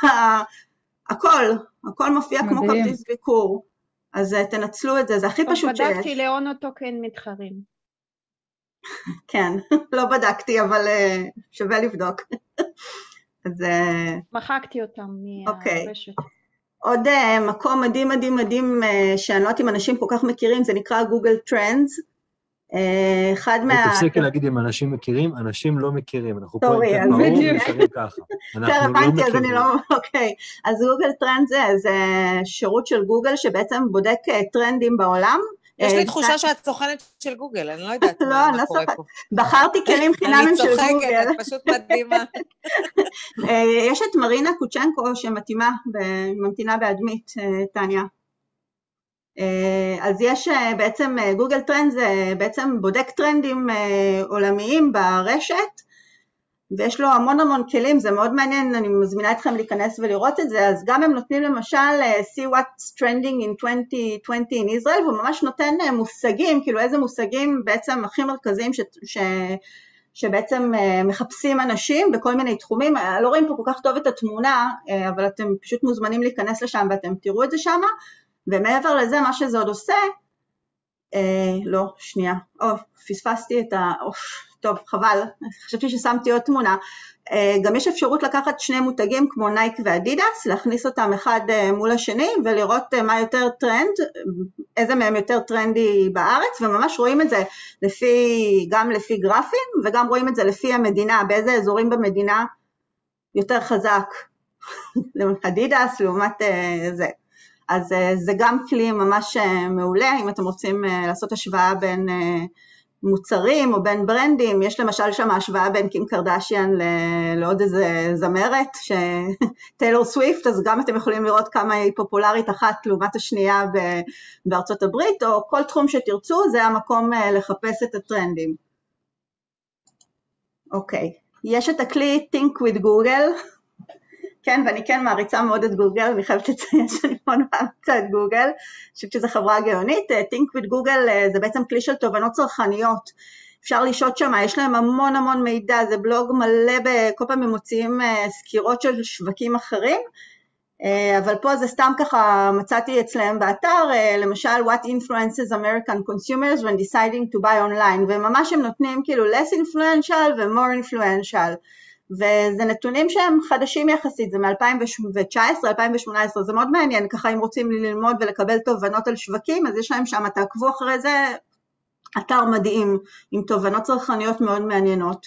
הכל מופיע כמו כרטיס ביקור, אז תנצלו את זה, זה הכי פשוט שיש. בדקתי לאונוטוקן מתחרים. כן, לא בדקתי, אבל שווה לבדוק. אז מחקתי אותם מהרשת. עוד מקום מדהים מדהים מדהים, שאני לא יודעת אם אנשים כל כך מכירים, זה נקרא גוגל טרנדס. תפסיקי להגיד אם אנשים מכירים, אנשים לא מכירים, אנחנו פה עם ברור ונשארים ככה. אנחנו לא מכירים. אוקיי, אז גוגל טרנדס זה שירות של גוגל שבעצם בודק טרנדים בעולם. יש לי תחושה שאת סוכנת של גוגל, אני לא יודעת מה קורה פה. בחרתי כלים חינמים של גוגל. אני צוחקת, את פשוט מדהימה. יש את מרינה קוצ'נקו שממתינה באדמית, טניה. אז יש בעצם, גוגל טרנד זה בעצם בודק טרנדים עולמיים ברשת, ויש לו המון המון כלים, זה מאוד מעניין, אני מזמינה אתכם להיכנס ולראות את זה, אז גם הם נותנים למשל see what's trending in 2020 in Israel, והוא ממש נותן מושגים, כאילו איזה מושגים בעצם הכי מרכזיים שבעצם מחפשים אנשים בכל מיני תחומים, לא רואים פה כל כך טוב את התמונה, אבל אתם פשוט מוזמנים להיכנס לשם ואתם תראו את זה שם, ומעבר לזה, מה שזה עוד עושה, לא, שנייה, פספסתי את טוב, חבל, חשבתי ששמתי עוד תמונה, גם יש אפשרות לקחת שני מותגים כמו נייק ואדידס, להכניס אותם אחד מול השני, ולראות מה יותר טרנד, איזה מהם יותר טרנדי בארץ, וממש רואים את זה גם לפי גרפים, וגם רואים את זה לפי המדינה, באיזה אזורים במדינה יותר חזק, אדידס לעומת זה. אז זה גם כלי ממש מעולה, אם אתם רוצים לעשות השוואה בין מוצרים או בין ברנדים, יש למשל שם השוואה בין קים קרדשיאן לעוד איזה זמרת, טיילור סוויפט, אז גם אתם יכולים לראות כמה היא פופולרית אחת לעומת השנייה בארצות הברית, או כל תחום שתרצו, זה המקום לחפש את הטרנדים. אוקיי, יש את הכלי Think with Google, כן, ואני כן מעריצה מאוד את גוגל, אני חייבת לציין שאני מאוד מעריצה את גוגל, שזו חברה גאונית, Think with Google זה בעצם כלי של תובנות צרכניות, אפשר לשאול שם, יש להם המון המון מידע, זה בלוג מלא, כל פעם הם מוציאים סקירות של שווקים אחרים, אבל פה זה סתם ככה מצאתי אצלהם באתר, למשל what influences American consumers when deciding to buy online, וממש הם נותנים כאילו less influential ו-more influential, וזה נתונים שהם חדשים יחסית, זה מ-2019, 2018, זה מאוד מעניין, ככה אם רוצים ללמוד ולקבל תובנות על שווקים, אז יש להם שם, תעקבו אחרי זה, אתר מדהים, עם תובנות צרכניות מאוד מעניינות.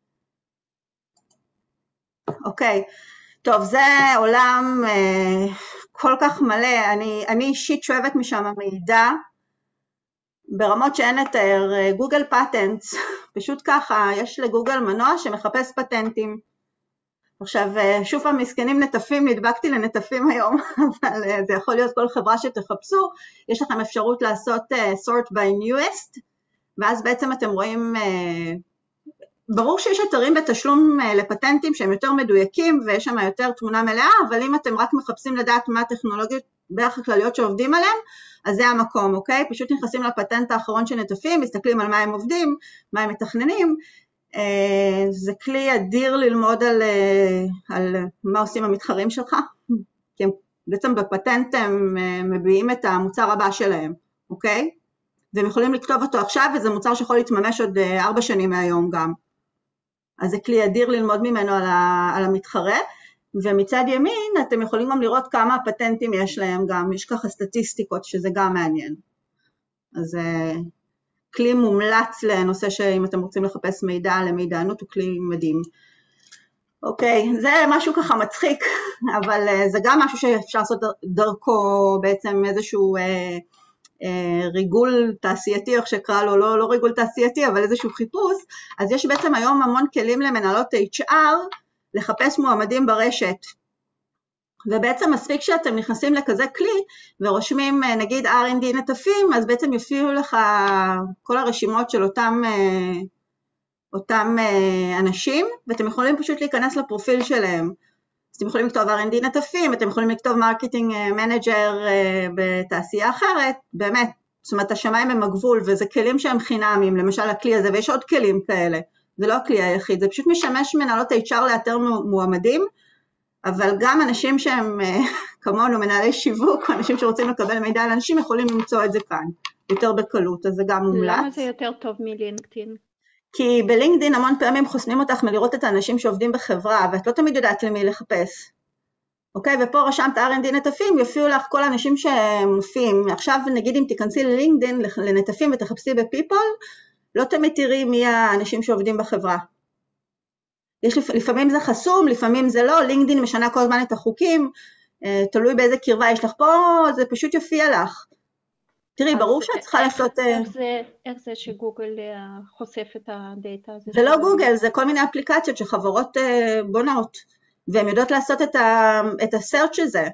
אוקיי, טוב, זה עולם כל כך מלא, אני אישית שואבת משם מידע, ברמות שאין לתאר, גוגל פטנטס, פשוט ככה, יש לגוגל מנוע שמחפש פטנטים. עכשיו, שוב המסכנים נטפים, נדבקתי לנטפים היום, אבל זה יכול להיות כל חברה שתחפשו, יש לכם אפשרות לעשות sort by newest, ואז בעצם אתם רואים, ברור שיש אתרים בתשלום לפטנטים שהם יותר מדויקים, ויש שם יותר תמונה מלאה, אבל אם אתם רק מחפשים לדעת מה הטכנולוגיות בערך הכלליות שעובדים עליהם, אז זה המקום, אוקיי? פשוט נכנסים לפטנט האחרון שנטפים, מסתכלים על מה הם עובדים, מה הם מתכננים, זה כלי אדיר ללמוד על מה עושים המתחרים שלך, כי הם בעצם בפטנט הם מביאים את המוצר הבא שלהם, אוקיי? והם יכולים לכתוב אותו עכשיו, וזה מוצר שיכול להתממש עוד 4 שנים מהיום גם. אז זה כלי אדיר ללמוד ממנו על המתחרה, ומצד ימין אתם יכולים גם לראות כמה פטנטים יש להם גם, יש ככה סטטיסטיקות שזה גם מעניין. אז כלי מומלץ לנושא שאם אתם רוצים לחפש מידע למידענות, הוא כלי מדהים. אוקיי, זה משהו ככה מצחיק, אבל זה גם משהו שאפשר לעשות דרכו בעצם איזשהו ריגול תעשייתי, איך שקרא לו, לא ריגול תעשייתי, אבל איזשהו חיפוש. אז יש בעצם היום המון כלים למנהלות HR לחפש מועמדים ברשת. ובעצם מספיק שאתם נכנסים לכזה כלי ורושמים נגיד R&D נטפים, אז בעצם יופיעו לך כל הרשימות של אותם אנשים, ואתם יכולים פשוט להיכנס לפרופיל שלהם. אז אתם יכולים לכתוב R&D נטפים, אתם יכולים לכתוב מרקטינג מנג'ר בתעשייה אחרת, באמת, זאת אומרת השמיים הם הגבול, וזה כלים שהם חינמים, למשל הכלי הזה, ויש עוד כלים כאלה, זה לא הכלי היחיד, זה פשוט משמש מנהלות HR לאתר מועמדים, אבל גם אנשים שהם כמונו מנהלי שיווק, או אנשים שרוצים לקבל מידע על אנשים, יכולים למצוא את זה כאן, יותר בקלות, אז זה גם מומלץ. למה זה יותר טוב מלינקדאין? כי בלינקדאין המון פעמים חוסמים אותך מלראות את האנשים שעובדים בחברה, ואת לא תמיד יודעת למי לחפש. אוקיי, ופה רשמת R&D נטפים, יופיעו לך כל האנשים שמופיעים. עכשיו נגיד אם תיכנסי ללינקדאין לנטפים ותחפשי בפיפול, לא תמיד תראי מי האנשים שעובדים בחברה. לפעמים זה חסום, לפעמים זה לא, לינקדאין משנה כל הזמן את החוקים, תלוי באיזה קרבה יש לך פה, זה פשוט יופיע לך. תראי, ברור שאת צריכה לעשות... איך זה שגוגל חושף את הדאטה הזה? זה לא גוגל, זה כל מיני אפליקציות שחברות בונות, והן יודעות לעשות את הסרצ' הזה.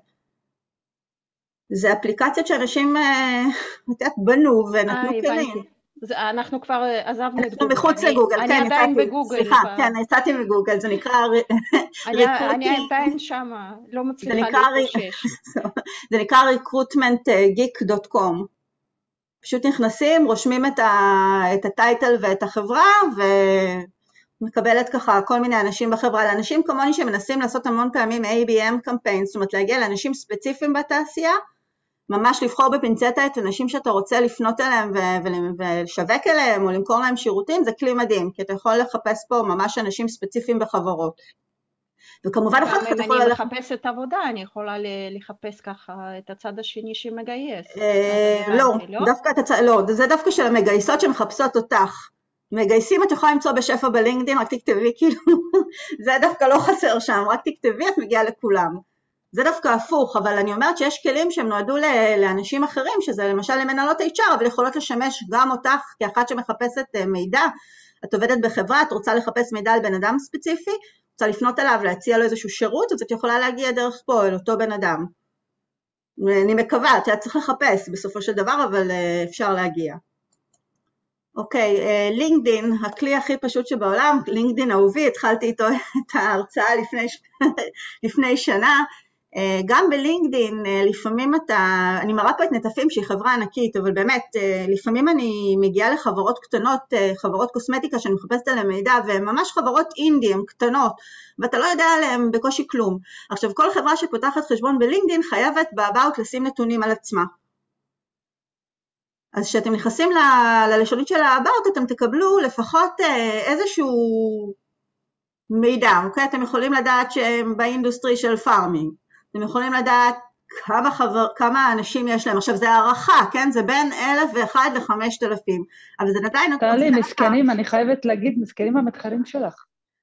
זה אפליקציות שאנשים בנו ונתנו כלים. אנחנו כבר עזבנו את גוגל. אנחנו מחוץ לגוגל, אני עדיין בגוגל. סליחה, כן, יצאתי מגוגל, זה נקרא... אני עדיין שם, לא מצליחה להתאושש. זה נקרא recruitmentgeek.com. פשוט נכנסים, רושמים את הטייטל ואת החברה, ומקבלת ככה כל מיני אנשים בחברה, לאנשים כמוני שמנסים לעשות המון פעמים ABM קמפיין, זאת אומרת להגיע לאנשים ספציפיים בתעשייה, ממש לבחור בפינצטה את אנשים שאתה רוצה לפנות אליהם ולשווק אליהם או למכור להם שירותים, זה כלי מדהים, כי אתה יכול לחפש פה ממש אנשים ספציפיים בחברות. וכמובן אחר כך אתה יכול... אם אני מחפשת עבודה, אני יכולה לחפש ככה את הצד השני שמגייס. לא, זה דווקא של המגייסות שמחפשות אותך. מגייסים את יכולה למצוא בשפע בלינקדאין, רק תכתבי כאילו, זה דווקא לא חסר שם, רק תכתבי, את מגיעה לכולם. זה דווקא הפוך, אבל אני אומרת שיש כלים שהם נועדו לאנשים אחרים, שזה למשל למנהלות HR, אבל יכולות לשמש גם אותך כאחת שמחפשת מידע. את עובדת בחברה, את רוצה לחפש מידע על בן אדם ספציפי, רוצה לפנות אליו, להציע לו איזשהו שירות, אז את יכולה להגיע דרך פה אל אותו בן אדם. אני מקווה, אתה צריך לחפש בסופו של דבר, אבל אפשר להגיע. אוקיי, לינקדאין, הכלי הכי פשוט שבעולם, לינקדאין אהובי, התחלתי איתו את ההרצאה לפני שנה, גם בלינקדאין לפעמים אני מראה פה את נטפים שהיא חברה ענקית, אבל באמת לפעמים אני מגיעה לחברות קטנות, חברות קוסמטיקה שאני מחפשת עליהן מידע, והן ממש חברות אינדי, הן קטנות, ואתה לא יודע עליהן בקושי כלום. עכשיו כל חברה שפותחת חשבון בלינקדאין חייבת באבאוט לשים נתונים על עצמה. אז כשאתם נכנסים ללשונית של האבאוט, אתם תקבלו לפחות איזשהו מידע, אוקיי? אתם יכולים לדעת שהם באינדוסטרי של פארמינג, אתם יכולים לדעת כמה אנשים יש להם, עכשיו זה הערכה, כן? זה בין 1,001 ל-5,000, אבל זה עדיין... טלי, מסכנים, אני חייבת להגיד, מסכנים המתחרים שלך.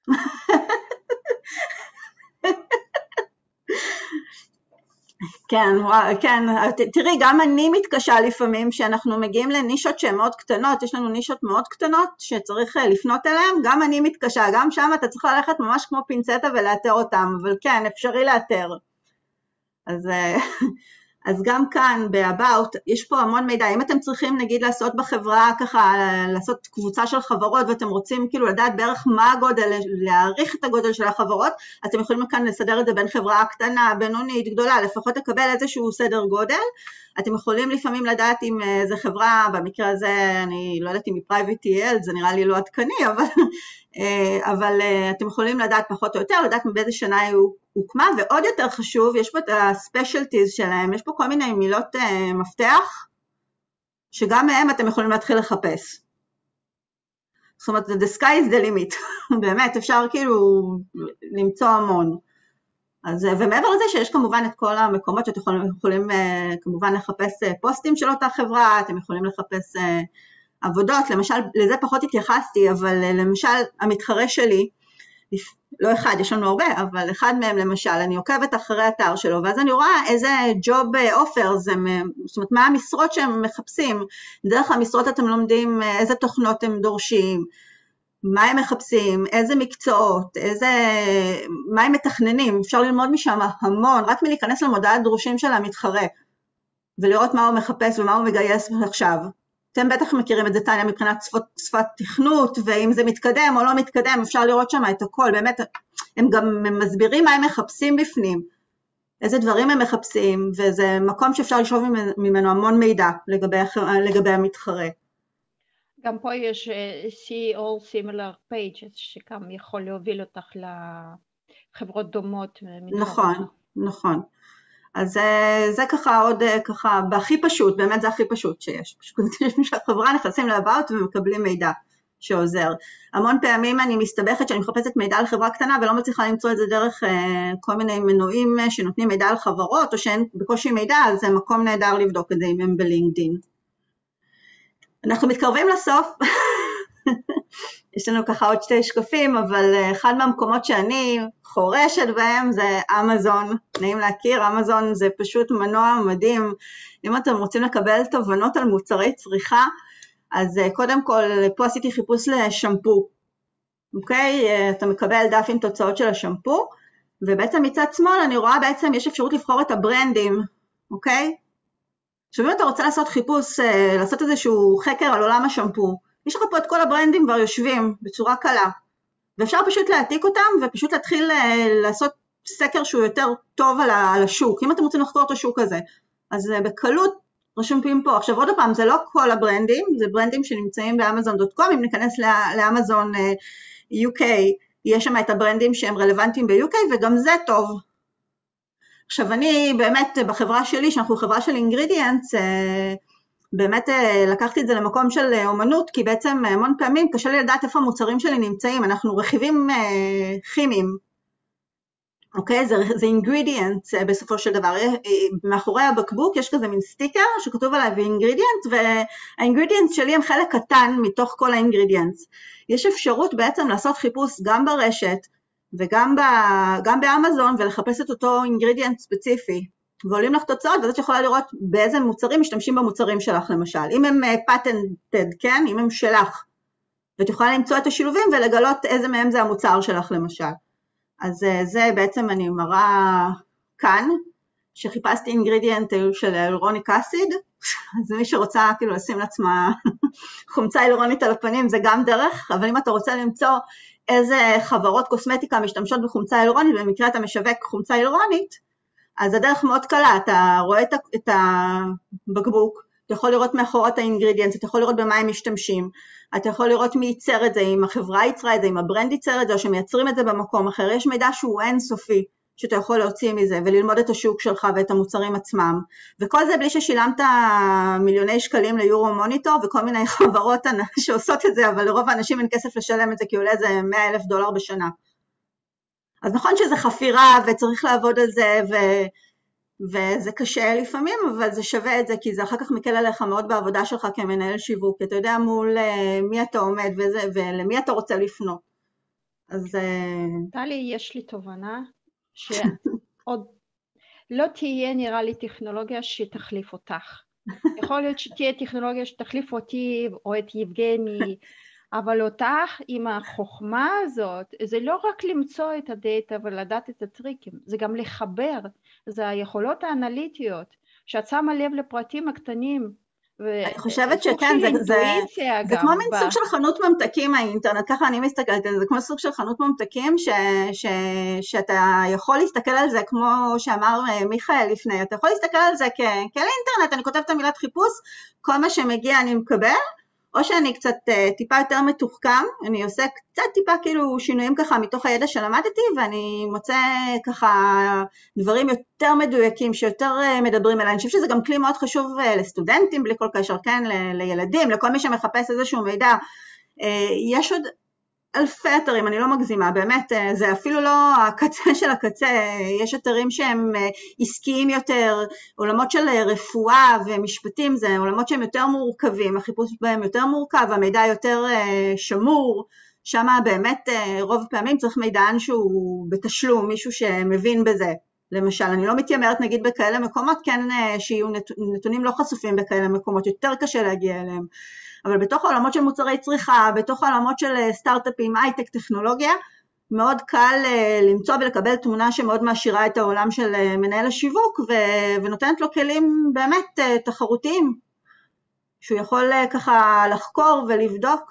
כן, כן, תראי, גם אני מתקשה לפעמים שאנחנו מגיעים לנישות שהן מאוד קטנות, יש לנו נישות מאוד קטנות שצריך לפנות אליהן, גם אני מתקשה, גם שם אתה צריך ללכת ממש כמו פינצטה ולאתר אותם, אבל כן, אפשרי לאתר. אז אז גם כאן ב-About יש פה המון מידע, אם אתם צריכים נגיד לעשות בחברה ככה, לעשות קבוצה של חברות ואתם רוצים כאילו לדעת בערך מה הגודל, להעריך את הגודל של החברות, אתם יכולים כאן לסדר את זה בין חברה קטנה, בינונית, גדולה, לפחות לקבל איזשהו סדר גודל, אתם יכולים לפעמים לדעת אם זה חברה, במקרה הזה אני לא יודעת אם היא Private EL, זה נראה לי לא עדכני, אבל אתם יכולים לדעת פחות או יותר, לדעת באיזה שנה היא הוקמה, ועוד יותר חשוב, יש פה את ה-specialties שלהם, יש פה כל מיני מילות מפתח, שגם מהם אתם יכולים להתחיל לחפש. זאת אומרת, the sky is the limit, באמת, אפשר כאילו למצוא המון. אז, ומעבר לזה שיש כמובן את כל המקומות שאתם יכולים כמובן לחפש פוסטים של אותה חברה, אתם יכולים לחפש עבודות, למשל, לזה פחות התייחסתי, אבל למשל המתחרה שלי, לא אחד, יש לנו הרבה, אבל אחד מהם למשל, אני עוקבת אחרי אתר שלו, ואז אני רואה איזה job offers, זאת אומרת, מה המשרות שהם מחפשים, דרך המשרות אתם לומדים איזה תוכנות הם דורשים, מה הם מחפשים, איזה מקצועות, מה הם מתכננים, אפשר ללמוד משם המון, רק מלהיכנס למודעת דרושים של המתחרה, ולראות מה הוא מחפש ומה הוא מגייס עכשיו. אתם בטח מכירים את זה, טניה, מבחינת שפת תכנות, ואם זה מתקדם או לא מתקדם, אפשר לראות שם את הכל, באמת, הם גם מסבירים מה הם מחפשים בפנים, איזה דברים הם מחפשים, וזה מקום שאפשר לשאוב ממנו המון מידע לגבי המתחרה. גם פה יש see all similar pages, שגם יכול להוביל אותך לחברות דומות. נכון, נכון. אז זה ככה עוד ככה, בהכי פשוט, באמת זה הכי פשוט שיש. יש משל חברה נכנסים ל-About ומקבלים מידע שעוזר. המון פעמים אני מסתבכת שאני מחפשת מידע על חברה קטנה ולא מצליחה למצוא את זה דרך כל מיני מנועים שנותנים מידע על חברות, או שאין בקושי מידע, אז זה מקום נהדר לבדוק את זה אם הם בלינקדין. אנחנו מתקרבים לסוף, יש לנו ככה עוד 2 שקפים, אבל אחד מהמקומות שאני חורשת בהם זה אמזון, נעים להכיר, אמזון זה פשוט מנוע מדהים, אם אתם רוצים לקבל תובנות על מוצרי צריכה, אז קודם כל פה עשיתי חיפוש לשמפו, אוקיי? אתה מקבל דף עם תוצאות של השמפו, ובעצם מצד שמאל אני רואה בעצם יש אפשרות לבחור את הברנדים, אוקיי? עכשיו אם אתה רוצה לעשות חיפוש, לעשות איזשהו חקר על עולם השמפו, יש לך פה את כל הברנדים כבר יושבים בצורה קלה, ואפשר פשוט להעתיק אותם ופשוט להתחיל לעשות סקר שהוא יותר טוב על השוק, אם אתם רוצים לחקור את השוק הזה, אז בקלות רשומים פה. עכשיו עוד פעם, זה לא כל הברנדים, זה ברנדים שנמצאים באמזון.com, אם ניכנס לאמזון UK, יש שם את הברנדים שהם רלוונטיים ב-UK, וגם זה טוב. עכשיו אני באמת בחברה שלי, שאנחנו חברה של אינגרידיאנטס, באמת לקחתי את זה למקום של אומנות, כי בעצם המון פעמים קשה לי לדעת איפה המוצרים שלי נמצאים, אנחנו רכיבים כימיים, אוקיי? זה אינגרידיאנטס בסופו של דבר, מאחורי הבקבוק יש כזה מין סטיקר שכתוב עליו אינגרידיאנטס, והאינגרידיאנטס שלי הם חלק קטן מתוך כל האינגרידיאנטס. יש אפשרות בעצם לעשות חיפוש גם ברשת, וגם באמזון, ולחפש את אותו אינגרידיאנט ספציפי, ועולים לך תוצאות, ואז את יכולה לראות באיזה מוצרים משתמשים במוצרים שלך למשל, אם הם patented, כן? אם הם שלך, ואת יכולה למצוא את השילובים ולגלות איזה מהם זה המוצר שלך למשל. אז זה בעצם אני מראה כאן, שחיפשתי אינגרידיאנט של הילרוניק אסיד, אז מי שרוצה כאילו לשים לעצמה חומצה הילרונית על הפנים זה גם דרך, אבל אם אתה רוצה למצוא איזה חברות קוסמטיקה משתמשות בחומצה הילרונית, במקרה אתה משווק חומצה הילרונית, אז הדרך מאוד קלה, אתה רואה את הבקבוק, אתה יכול לראות מאחורת האינגרידיאנטס, אתה יכול לראות במה הם משתמשים, אתה יכול לראות מי ייצר את זה, אם החברה ייצרה את זה, אם הברנד ייצר את זה, או שמייצרים את זה במקום אחר, יש מידע שהוא אינסופי, שאתה יכול להוציא מזה, וללמוד את השוק שלך ואת המוצרים עצמם, וכל זה בלי ששילמת מיליוני שקלים ליורו מוניטור, וכל מיני חברות שעושות את זה, אבל לרוב האנשים אין כסף לשלם את זה, כי עולה איזה $100,000 בשנה. אז נכון שזה חפירה, וצריך לעבוד על זה, וזה קשה לפעמים, אבל זה שווה את זה, כי זה אחר כך מקל עליך מאוד בעבודה שלך כמנהל שיווק, כי אתה יודע מול מי אתה עומד, ולמי אתה רוצה לפנות. אז טלי, יש לי תובנה, שעוד לא תהיה נראה לי טכנולוגיה שתחליף אותך. יכול להיות שתהיה טכנולוגיה שתחליף אותי או את יבגני, אבל אותך עם החוכמה הזאת, זה לא רק למצוא את הדאטה ולדעת את הטריקים, זה גם לחבר, זה היכולות האנליטיות, שאת שמה לב לפרטים הקטנים. אני חושבת שכן, זה כמו מין סוג של חנות ממתקים האינטרנט, ככה אני מסתכלת על זה, זה כמו סוג של חנות ממתקים שאתה יכול להסתכל על זה, כמו שאמר מיכאל לפני, אתה יכול להסתכל על זה כאינטרנט, אני כותבת את המילת חיפוש, כל מה שמגיע אני מקבל, או שאני קצת טיפה יותר מתוחכם, אני עושה קצת טיפה כאילו שינויים ככה מתוך הידע שלמדתי, ואני מוצא ככה דברים יותר מדויקים, שיותר מדברים אליי. אני חושב שזה גם כלי מאוד חשוב לסטודנטים, בלי כל קשר, כן, לילדים, לכל מי שמחפש איזשהו מידע. יש עוד אלפי אתרים, אני לא מגזימה, באמת, זה אפילו לא הקצה של הקצה, יש אתרים שהם עסקיים יותר, עולמות של רפואה ומשפטים, זה עולמות שהם יותר מורכבים, החיפוש בהם יותר מורכב, המידע יותר שמור, שם באמת רוב פעמים צריך מידען שהוא בתשלום, מישהו שמבין בזה, למשל, אני לא מתיימרת נגיד בכאלה מקומות, כן שיהיו נתונים לא חשופים בכאלה מקומות, יותר קשה להגיע אליהם, אבל בתוך העולמות של מוצרי צריכה, בתוך העולמות של סטארט-אפים, הייטק, טכנולוגיה, מאוד קל למצוא ולקבל תמונה שמאוד מעשירה את העולם של מנהל השיווק, ונותנת לו כלים באמת תחרותיים, שהוא יכול ככה לחקור ולבדוק,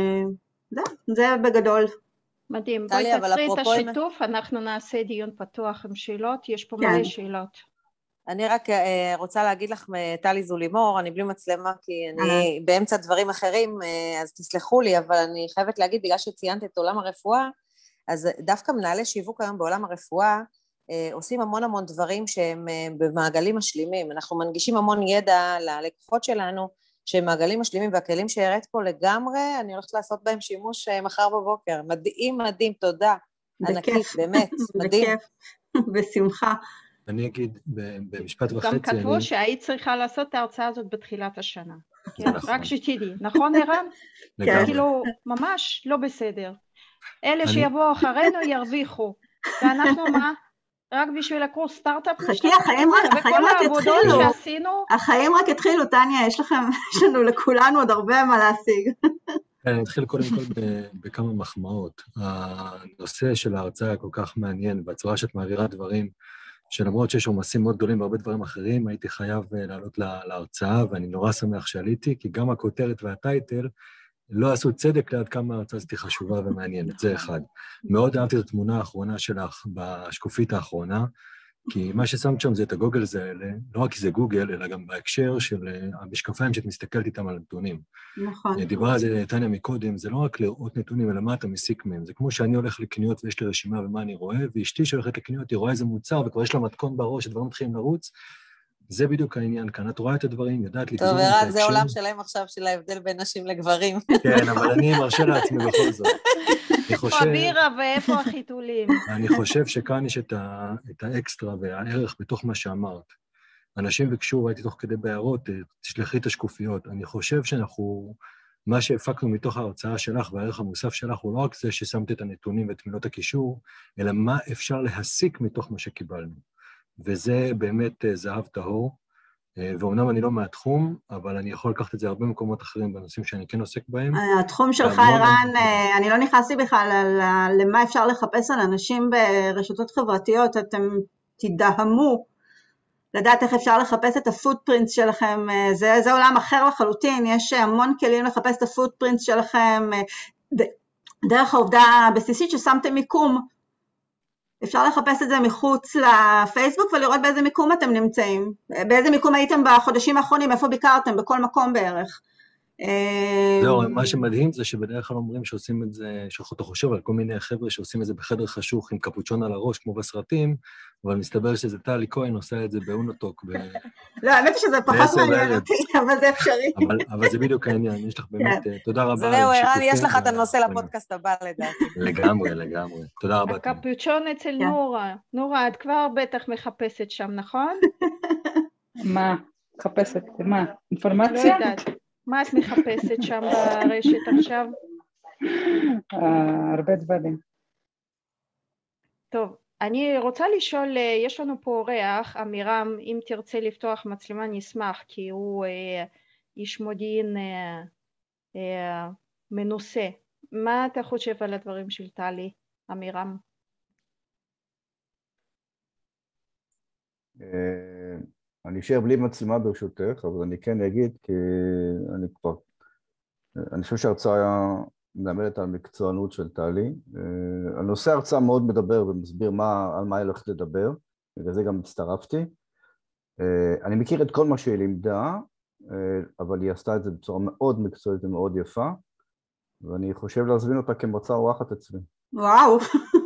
וזה בגדול. מדהים, בואי תקריא את השיתוף, אנחנו נעשה דיון פתוח עם שאלות, יש פה מלא שאלות. אני רק רוצה להגיד לך, טלי זולימור, אני בלי מצלמה כי אני באמצע דברים אחרים, אז תסלחו לי, אבל אני חייבת להגיד, בגלל שציינת את עולם הרפואה, אז דווקא מנהלי שיווק היום בעולם הרפואה, עושים המון דברים שהם במעגלים משלימים, אנחנו מנגישים המון ידע ללקוחות שלנו, שהם מעגלים משלימים, והכלים שהראית פה לגמרי, אני הולכת לעשות בהם שימוש מחר בבוקר, מדהים, תודה, ענקית, באמת, מדהים. בכיף, בשמחה. אני אגיד במשפט וחצי. גם כתבו שהיית צריכה לעשות את ההרצאה הזאת בתחילת השנה. רק שתדעי, נכון ערן? כאילו ממש לא בסדר. אלה שיבואו אחרינו ירוויחו. ואנחנו מה? רק בשביל הקורס סטארט-אפ. חכי, החיים רק התחילו, טניה, יש לנו לכולנו עוד הרבה מה להשיג. אני אתחיל קודם כל בכמה מחמאות. הנושא של ההרצאה היה כל כך מעניין, והצורה שאת מעבירה דברים, שלמרות שיש עומסים מאוד גדולים והרבה דברים אחרים, הייתי חייב לעלות להרצאה, ואני נורא שמח שעליתי, כי גם הכותרת והטייטל לא עשו צדק ליד כמה ההרצאה הזאת חשובה ומעניינת, זה אחד. מאוד אהבתי את התמונה האחרונה שלך בשקופית האחרונה, כי מה ששמת שם זה את הגוגלס האלה, לא רק כי זה גוגל, אלא גם בהקשר של המשקפיים שאת מסתכלת איתם על הנתונים. נכון. דיברה על זה טניה מקודם, זה לא רק לראות נתונים, אלא מה אתה מסיק מהם. זה כמו שאני הולך לקניות ויש לי רשימה ומה אני רואה, ואשתי שהולכת לקניות, היא רואה איזה מוצר, וכבר יש לה מתכון בראש, הדברים מתחילים לרוץ, זה בדיוק העניין, כאן את רואה את הדברים, יודעת לגזור את ההקשר. טוב, זה עולם שלהם עכשיו של ההבדל בין נשים לגברים. כן, אבל אני מרשה לעצמי בכל זאת. איפה הבירה ואיפה החיתולים. אני חושב שכאן יש את האקסטרה והערך בתוך מה שאמרת. אנשים ביקשו, ראיתי תוך כדי בהערות, תשלחי את השקופיות. אני חושב שאנחנו, מה שהפקנו מתוך ההרצאה שלך והערך המוסף שלך, הוא לא רק זה ששמת את הנתונים ואת מילות הקישור, אלא מה אפשר להסיק מתוך מה שקיבלנו. וזה באמת זהב טהור, ואומנם אני לא מהתחום, אבל אני יכול לקחת את זה הרבה מקומות אחרים בנושאים שאני כן עוסק בהם. התחום שלך, ערן, אני לא נכנסתי בכלל למה אפשר לחפש על אנשים ברשתות חברתיות, אתם תדהמו לדעת איך אפשר לחפש את הפוטפרינט שלכם, זה עולם אחר לחלוטין, יש המון כלים לחפש את הפוטפרינט שלכם, דרך העובדה הבסיסית ששמתם מיקום, אפשר לחפש את זה מחוץ לפייסבוק ולראות באיזה מיקום אתם נמצאים, באיזה מיקום הייתם בחודשים האחרונים, איפה ביקרתם, בכל מקום בערך. זהו, מה שמדהים זה שבדרך כלל אומרים שעושים את זה, שאתה חושב על כל מיני חבר'ה שעושים את זה בחדר חשוך עם קפוצ'ון על הראש, כמו בסרטים, אבל מסתבר שזה טלי כהן עושה את זה באונוטוק. לא, האמת היא שזה פחות מעניין אותי, אבל זה אפשרי. אבל זה בדיוק העניין, יש לך באמת, תודה רבה. זהו, ערן, יש לך את הנושא לפודקאסט הבא לדעתי. לגמרי, תודה רבה. הקפוצ'ון אצל נורה. נורה, את כבר בטח מחפשת שם, נכון? מה? מחפשת? מה? אינפורמציה? לא יודעת. מה את מחפשת שם ברשת עכשיו? הרבה דברים. טוב, אני רוצה לשאול, יש לנו פה אורח, אמירם, אם תרצה לפתוח מצלמה נשמח, כי הוא איש מודיעין מנוסה. מה אתה חושב על הדברים של טלי, אמירם? אני אשאר בלי מצלמה ברשותך, אבל אני כן אגיד, כי אני חושב שההרצאה מלמדת על מקצוענות של טלי. הנושא ההרצאה מאוד מדבר ומסביר על מה היא הולכת לדבר, בגלל זה גם הצטרפתי. אני מכיר את כל מה שהיא לימדה, אבל היא עשתה את זה בצורה מאוד מקצועית ומאוד יפה, ואני חושב להזמין אותה כמרצה אורחת אצלי. וואו.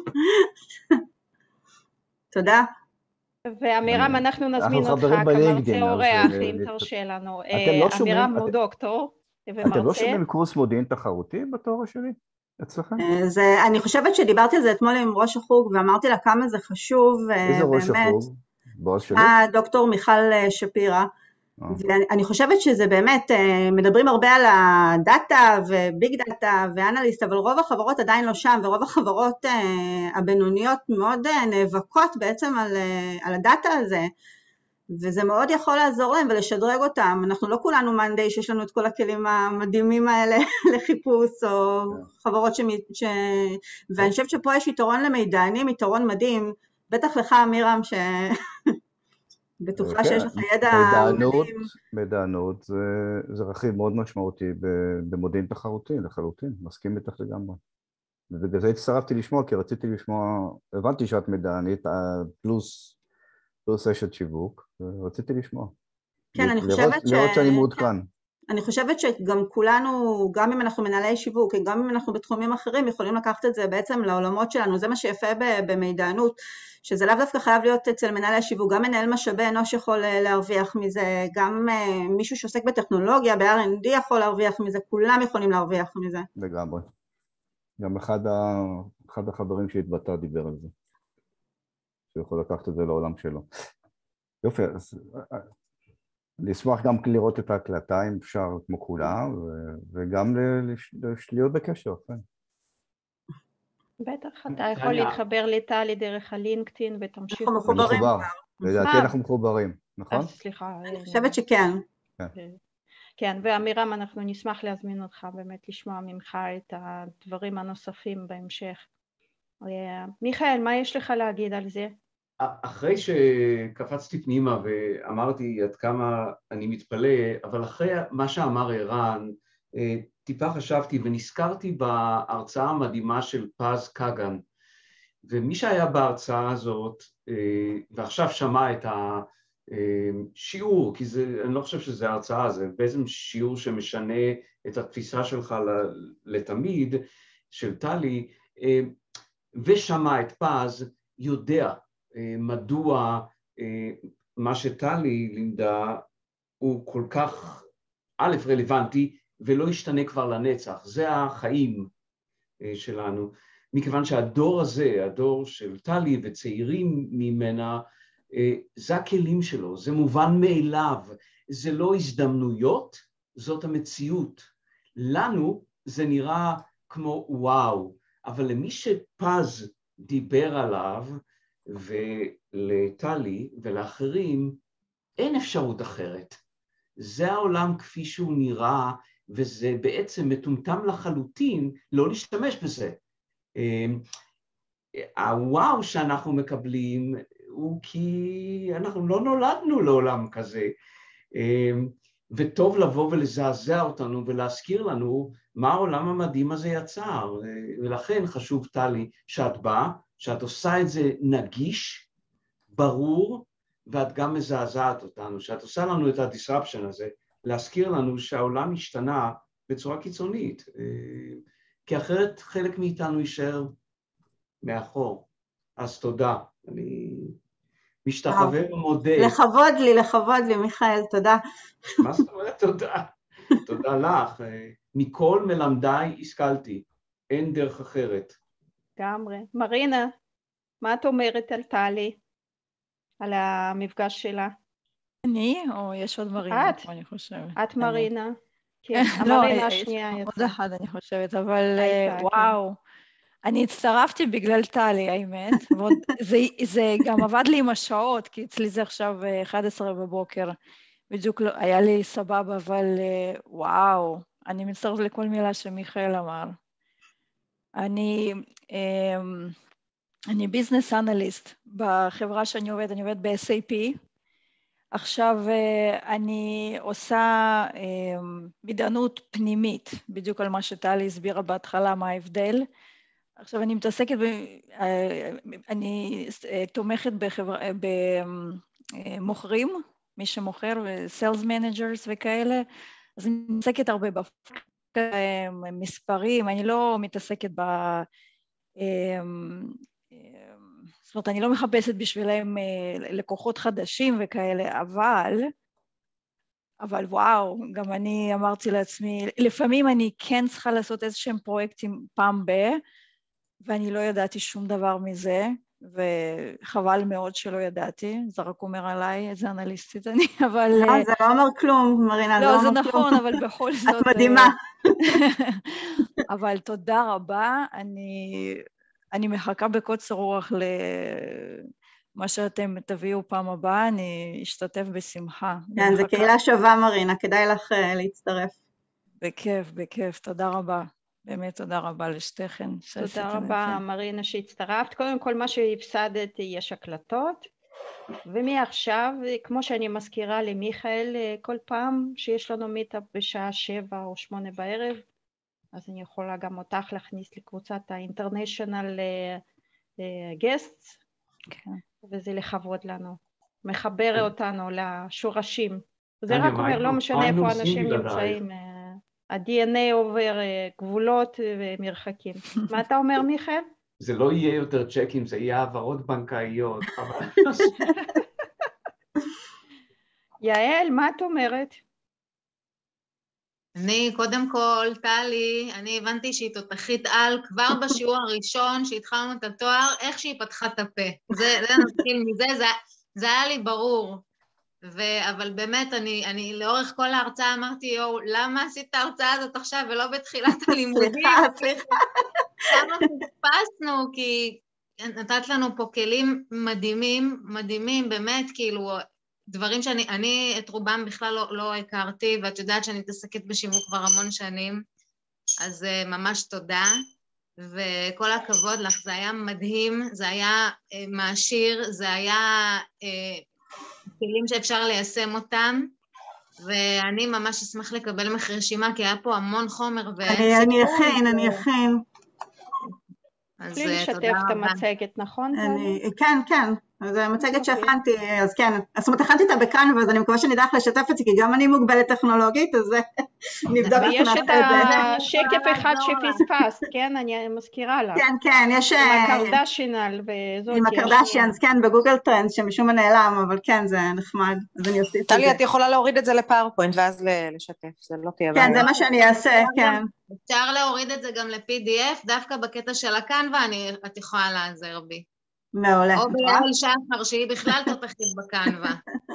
תודה. ואמירם, אנחנו נזמין אותך כמרצה אורח, אם תרשה לנו. אמירם הוא דוקטור ומרצה. אתם לא שומעים קורס מודיעין תחרותי בתואר השני אצלכם? אני חושבת שדיברתי על זה אתמול עם ראש החוג, ואמרתי לה כמה זה חשוב. איזה ראש החוג? בועז שלי? דוקטור מיכל שפירא. ואני חושבת שזה באמת, מדברים הרבה על הדאטה וביג דאטה ואנליסט, אבל רוב החברות עדיין לא שם, ורוב החברות הבינוניות מאוד נאבקות בעצם על הדאטה הזה, וזה מאוד יכול לעזור להם ולשדרג אותם. אנחנו לא כולנו מאנדיי שיש לנו את כל הכלים המדהימים האלה לחיפוש, או חברות ואני חושבת שפה יש יתרון למידענים, יתרון מדהים, בטח לך אמירם בטוחה שיש לך ידע מדהים. מידענות זה רכיב מאוד משמעותי במודיעין תחרותי, לחלוטין, מסכים איתך לגמרי. ובגלל זה הצטרפתי לשמוע, כי רציתי לשמוע, הבנתי שאת מידענית, פלוס אשת שיווק, ורציתי לשמוע. כן, אני חושבת לראות שאני מעודכן. אני חושבת שגם כולנו, גם אם אנחנו מנהלי שיווק, גם אם אנחנו בתחומים אחרים, יכולים לקחת את זה בעצם לעולמות שלנו. זה מה שיפה במידענות, שזה לאו דווקא חייב להיות אצל מנהלי השיווק, גם מנהל משאבי אנוש יכול להרוויח מזה, גם מישהו שעוסק בטכנולוגיה, ב-R&D יכול להרוויח מזה, כולם יכולים להרוויח מזה. לגמרי. גם אחד החברים שהתבטא דיבר על זה, שיכול לקחת את זה לעולם שלו. יופי, אז אני אשמח גם לראות את ההקלטה, אם אפשר כמו כולה, וגם להיות בקשר. בטח, אתה יכול להתחבר לטלי דרך הלינקדאין ותמשיך. אנחנו מחוברים. לדעתי אנחנו מחוברים, נכון? סליחה. אני חושבת שכן. כן, ואמירם, אנחנו נשמח להזמין אותך באמת לשמוע ממך את הדברים הנוספים בהמשך. מיכאל, מה יש לך להגיד על זה? אחרי שקפצתי פנימה ואמרתי עד כמה אני מתפלא, אבל אחרי מה שאמר ערן, טיפה חשבתי ונזכרתי בהרצאה המדהימה של פז קגן, ומי שהיה בהרצאה הזאת, ועכשיו שמע את השיעור, כי אני לא חושב שזה הרצאה, זה בעצם שיעור שמשנה את התפיסה שלך לתמיד, של טלי, ושמע את פז, יודע מדוע מה שטלי לימדה הוא כל כך רלוונטי ולא ישתנה כבר לנצח. זה החיים שלנו, מכיוון שהדור הזה, הדור של טלי וצעירים ממנה, זה הכלים שלו, זה מובן מאליו, זה לא הזדמנויות, זאת המציאות. לנו זה נראה כמו וואו, אבל למי שפז דיבר עליו, ולטלי ולאחרים, אין אפשרות אחרת. זה העולם כפי שהוא נראה, וזה בעצם מטומטם לחלוטין לא להשתמש בזה. הוואו שאנחנו מקבלים הוא כי אנחנו לא נולדנו לעולם כזה, וטוב לבוא ולזעזע אותנו ולהזכיר לנו מה העולם המדהים הזה יצר, ולכן חשוב טלי שאת באה, שאת עושה את זה נגיש, ברור, ואת גם מזעזעת אותנו, שאת עושה לנו את הדיסרפשן הזה, להזכיר לנו שהעולם השתנה בצורה קיצונית, כי אחרת חלק מאיתנו יישאר מאחור. אז תודה, אני משתחווה ומודה. לכבוד לי, מיכאל, תודה. מה זאת אומרת תודה? תודה לך. מכל מלמדיי השכלתי, אין דרך אחרת. גמרי. מרינה, מה את אומרת על טלי? על המפגש שלה? אני? או יש עוד מרינה? את. אני חושבת. את מרינה. כן, המרינה השנייה יצאה. עוד אחד אני חושבת, אבל וואו. אני הצטרפתי בגלל טלי, האמת. זה גם עבד לי עם השעות, כי אצלי זה עכשיו 11 בבוקר. בדיוק היה לי סבבה, אבל וואו. אני מצטרף לכל מילה שמיכאל אמר. אני ביזנס אנליסט בחברה שאני עובדת, אני עובדת ב-SAP, עכשיו אני עושה מדענות פנימית, בדיוק על מה שטלי הסבירה בהתחלה, מה ההבדל. עכשיו אני מתעסקת, אני תומכת במוכרים, מי שמוכר, סיילס מנג'רס וכאלה, אז אני מתעסקת הרבה במספרים, אני לא מתעסקת זאת אומרת, אני לא מחפשת בשבילם לקוחות חדשים וכאלה, אבל וואו, גם אני אמרתי לעצמי, לפעמים אני כן צריכה לעשות איזשהם פרויקטים פעם ואני לא ידעתי שום דבר מזה, וחבל מאוד שלא ידעתי, זה רק אומר עליי, איזה אנליסטית אני, אבל... לא, זה לא אומר כלום, מרינה, לא, זה נכון, אבל בכל זאת... את מדהימה. אבל תודה רבה, אני מחכה בקוצר רוח למה שאתם תביאו פעם הבאה, אני אשתתף בשמחה. כן, זו קהילה שווה מרינה, כדאי לך להצטרף. בכיף, תודה רבה. באמת תודה רבה לשתיכן. תודה רבה מרינה שהצטרפת. קודם כל מה שהפסדת יש הקלטות, ומעכשיו, כמו שאני מזכירה למיכאל כל פעם שיש לנו מיטאפ בשעה 7 או 8 בערב, אז אני יכולה גם אותך להכניס לקבוצת ה-International Guests, וזה לכבוד לנו, מחבר אותנו לשורשים. זה רק אומר, לא משנה איפה אנשים נמצאים, ה-DNA עובר גבולות ומרחקים. מה אתה אומר, מיכאל? זה לא יהיה יותר צ'קים, זה יהיה העברות בנקאיות. יעל, מה את אומרת? אני, קודם כל, טלי, אני הבנתי שהיא תותחית על כבר בשיעור הראשון שהתחלנו את התואר, איך שהיא פתחה את הפה. זה נתחיל מזה, זה היה לי ברור. אבל באמת, אני לאורך כל ההרצאה אמרתי, יואו, למה עשית את ההרצאה הזאת עכשיו ולא בתחילת הלימודים? סליחה. למה פספסנו? כי נתת לנו פה כלים מדהימים, באמת, כאילו, דברים שאני את רובם בכלל לא הכרתי, ואת יודעת שאני מתעסקת בשיווק כבר המון שנים, אז ממש תודה, וכל הכבוד לך, זה היה מדהים, זה היה מעשיר, זה היה כלים שאפשר ליישם אותם, ואני ממש אשמח לקבל ממך רשימה, כי היה פה המון חומר. אני אכן. בלי לשתף את המצגת, נכון? כן. אז המצגת שהכנתי, אז כן, זאת אומרת, הכנתי אותה בקנבה, אז אני מקווה שאני אדעת לשתף את זה, כי גם אני מוגבלת טכנולוגית, אז נבדוק איך ויש את השקף אחד שפספסת, כן? אני מזכירה לך. כן, יש... עם הקרדשיאנל וזאת. עם הקרדשיאנס, כן, בגוגל טרנדס, שמשום מה נעלם, אבל כן, זה נחמד, אז אני אוסיף את זה. טלי, את יכולה להוריד את זה לפאורפוינט, ואז לשתף, זה לא תהיה בעיה. כן, זה מה שאני אעשה, כן. אפשר להוריד את זה גם ל-PDF, דווקא בקטע של הקנבה, את יכולה לעזר בי. מעולה. או ביעל שחר, שהיא בכלל תותחית בקנבה.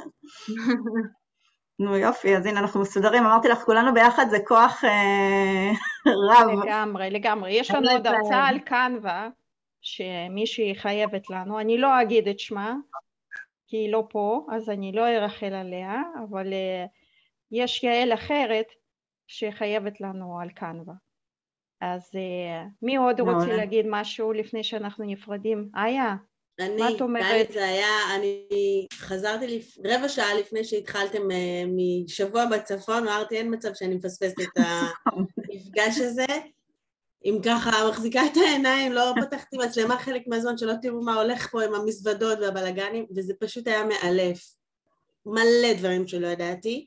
נו יופי, אז הנה אנחנו מסודרים, אמרתי לך, כולנו ביחד זה כוח רב. לגמרי. יש לנו עוד הרצאה על קנבה, שמישהי חייבת לנו, אני לא אגיד את שמה, כי היא לא פה, אז אני לא ארחל עליה, אבל יש יעל אחרת שחייבת לנו על קנבה. אז מי עוד רוצה להגיד משהו לפני שאנחנו נפרדים? איה, מה את אומרת? זה היה, אני חזרתי רבע שעה לפני שהתחלתם משבוע בצפון, אמרתי אין מצב שאני מפספסת את המפגש הזה, אם ככה מחזיקה את העיניים, לא פתחתי מצלמה חלק מהזמן שלא תראו מה הולך פה עם המזוודות והבלגנים, וזה פשוט היה מאלף, מלא דברים שלא ידעתי,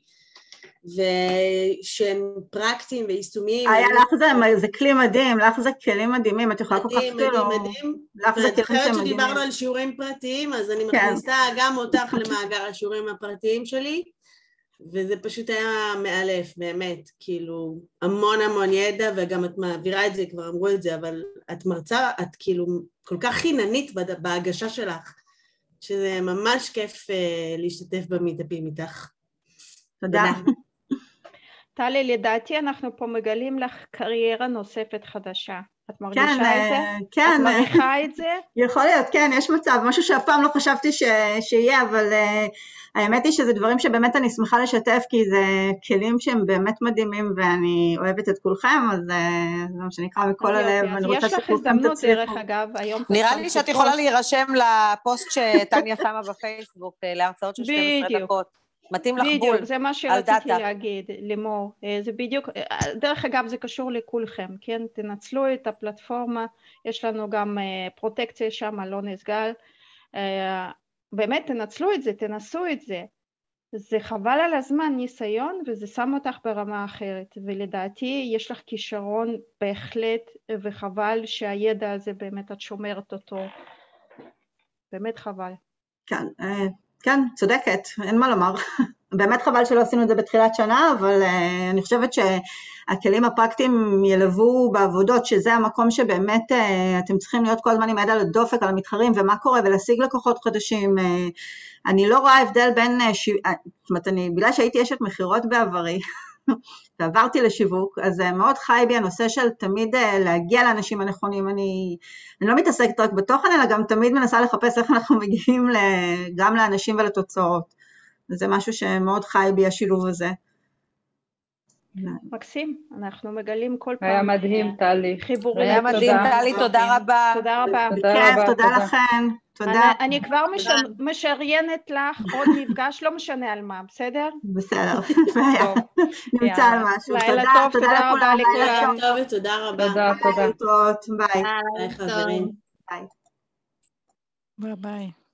ושהם פרקטיים ויישומיים. היה לך זה כלי מדהים, לך זה כלים מדהימים, את יכולה כל כך מדהים. ואת אחרת שדיברנו על שיעורים פרטיים, אז אני מכניסה גם אותך למאגר השיעורים הפרטיים שלי, וזה פשוט היה מאלף, באמת, כאילו המון ידע, וגם את מעבירה את זה, כבר אמרו את זה, אבל את מרצה, את כאילו כל כך חיננית בהגשה שלך, שזה ממש כיף להשתתף במיטאפים איתך. תודה. טלי, לדעתי אנחנו פה מגלים לך קריירה נוספת חדשה. את מרגישה את זה? כן. את מריחה את זה? יכול להיות, כן, יש מצב, משהו שאף פעם לא חשבתי שיהיה, אבל האמת היא שזה דברים שבאמת אני שמחה לשתף, כי זה כלים שהם באמת מדהימים, ואני אוהבת את כולכם, אז זה מה שנקרא מכל הלב, ואני רוצה שכולכם תצליחו. יש לך הזדמנות דרך אגב, היום... נראה לי שאת יכולה להירשם לפוסט שטניה שמה בפייסבוק, להרצאות של 12 דקות. מתאים לך בול. בדיוק, זה מה שרציתי להגיד, לימור. זה בדיוק, דרך אגב זה קשור לכולכם, כן? תנצלו את הפלטפורמה, יש לנו גם פרוטקציה שם, לא נסגל. באמת תנצלו את זה, תנסו את זה. זה חבל על הזמן, ניסיון, וזה שם אותך ברמה אחרת. ולדעתי יש לך כישרון בהחלט, וחבל שהידע הזה באמת את שומרת אותו. באמת חבל. כן, צודקת, אין מה לומר. באמת חבל שלא עשינו את זה בתחילת שנה, אבל אני חושבת שהכלים הפרקטיים ילוו בעבודות, שזה המקום שבאמת אתם צריכים להיות כל הזמן עם יד על הדופק, על המתחרים, ומה קורה, ולהשיג לקוחות חדשים. אני לא רואה הבדל בין, זאת אומרת, בגלל שהייתי אשת מחירות בעברי, ועברתי לשיווק, אז מאוד חי בי הנושא של תמיד להגיע לאנשים הנכונים. אני לא מתעסקת רק בתוכן, אלא גם תמיד מנסה לחפש איך אנחנו מגיעים גם לאנשים ולתוצאות. וזה משהו שמאוד חי בי השילוב הזה. מקסים, אנחנו מגלים כל פעם. היה מדהים, טלי. חיבורים. היה מדהים, טלי, תודה רבה. תודה רבה. בכיף, תודה לכן. תודה. אני כבר משריינת לך עוד מפגש, לא משנה על מה, בסדר? בסדר, נמצא על משהו. לילה טוב, תודה רבה לכולם. לילה טוב ותודה רבה. תודה. ביי. ביי חברים. ביי. ביי.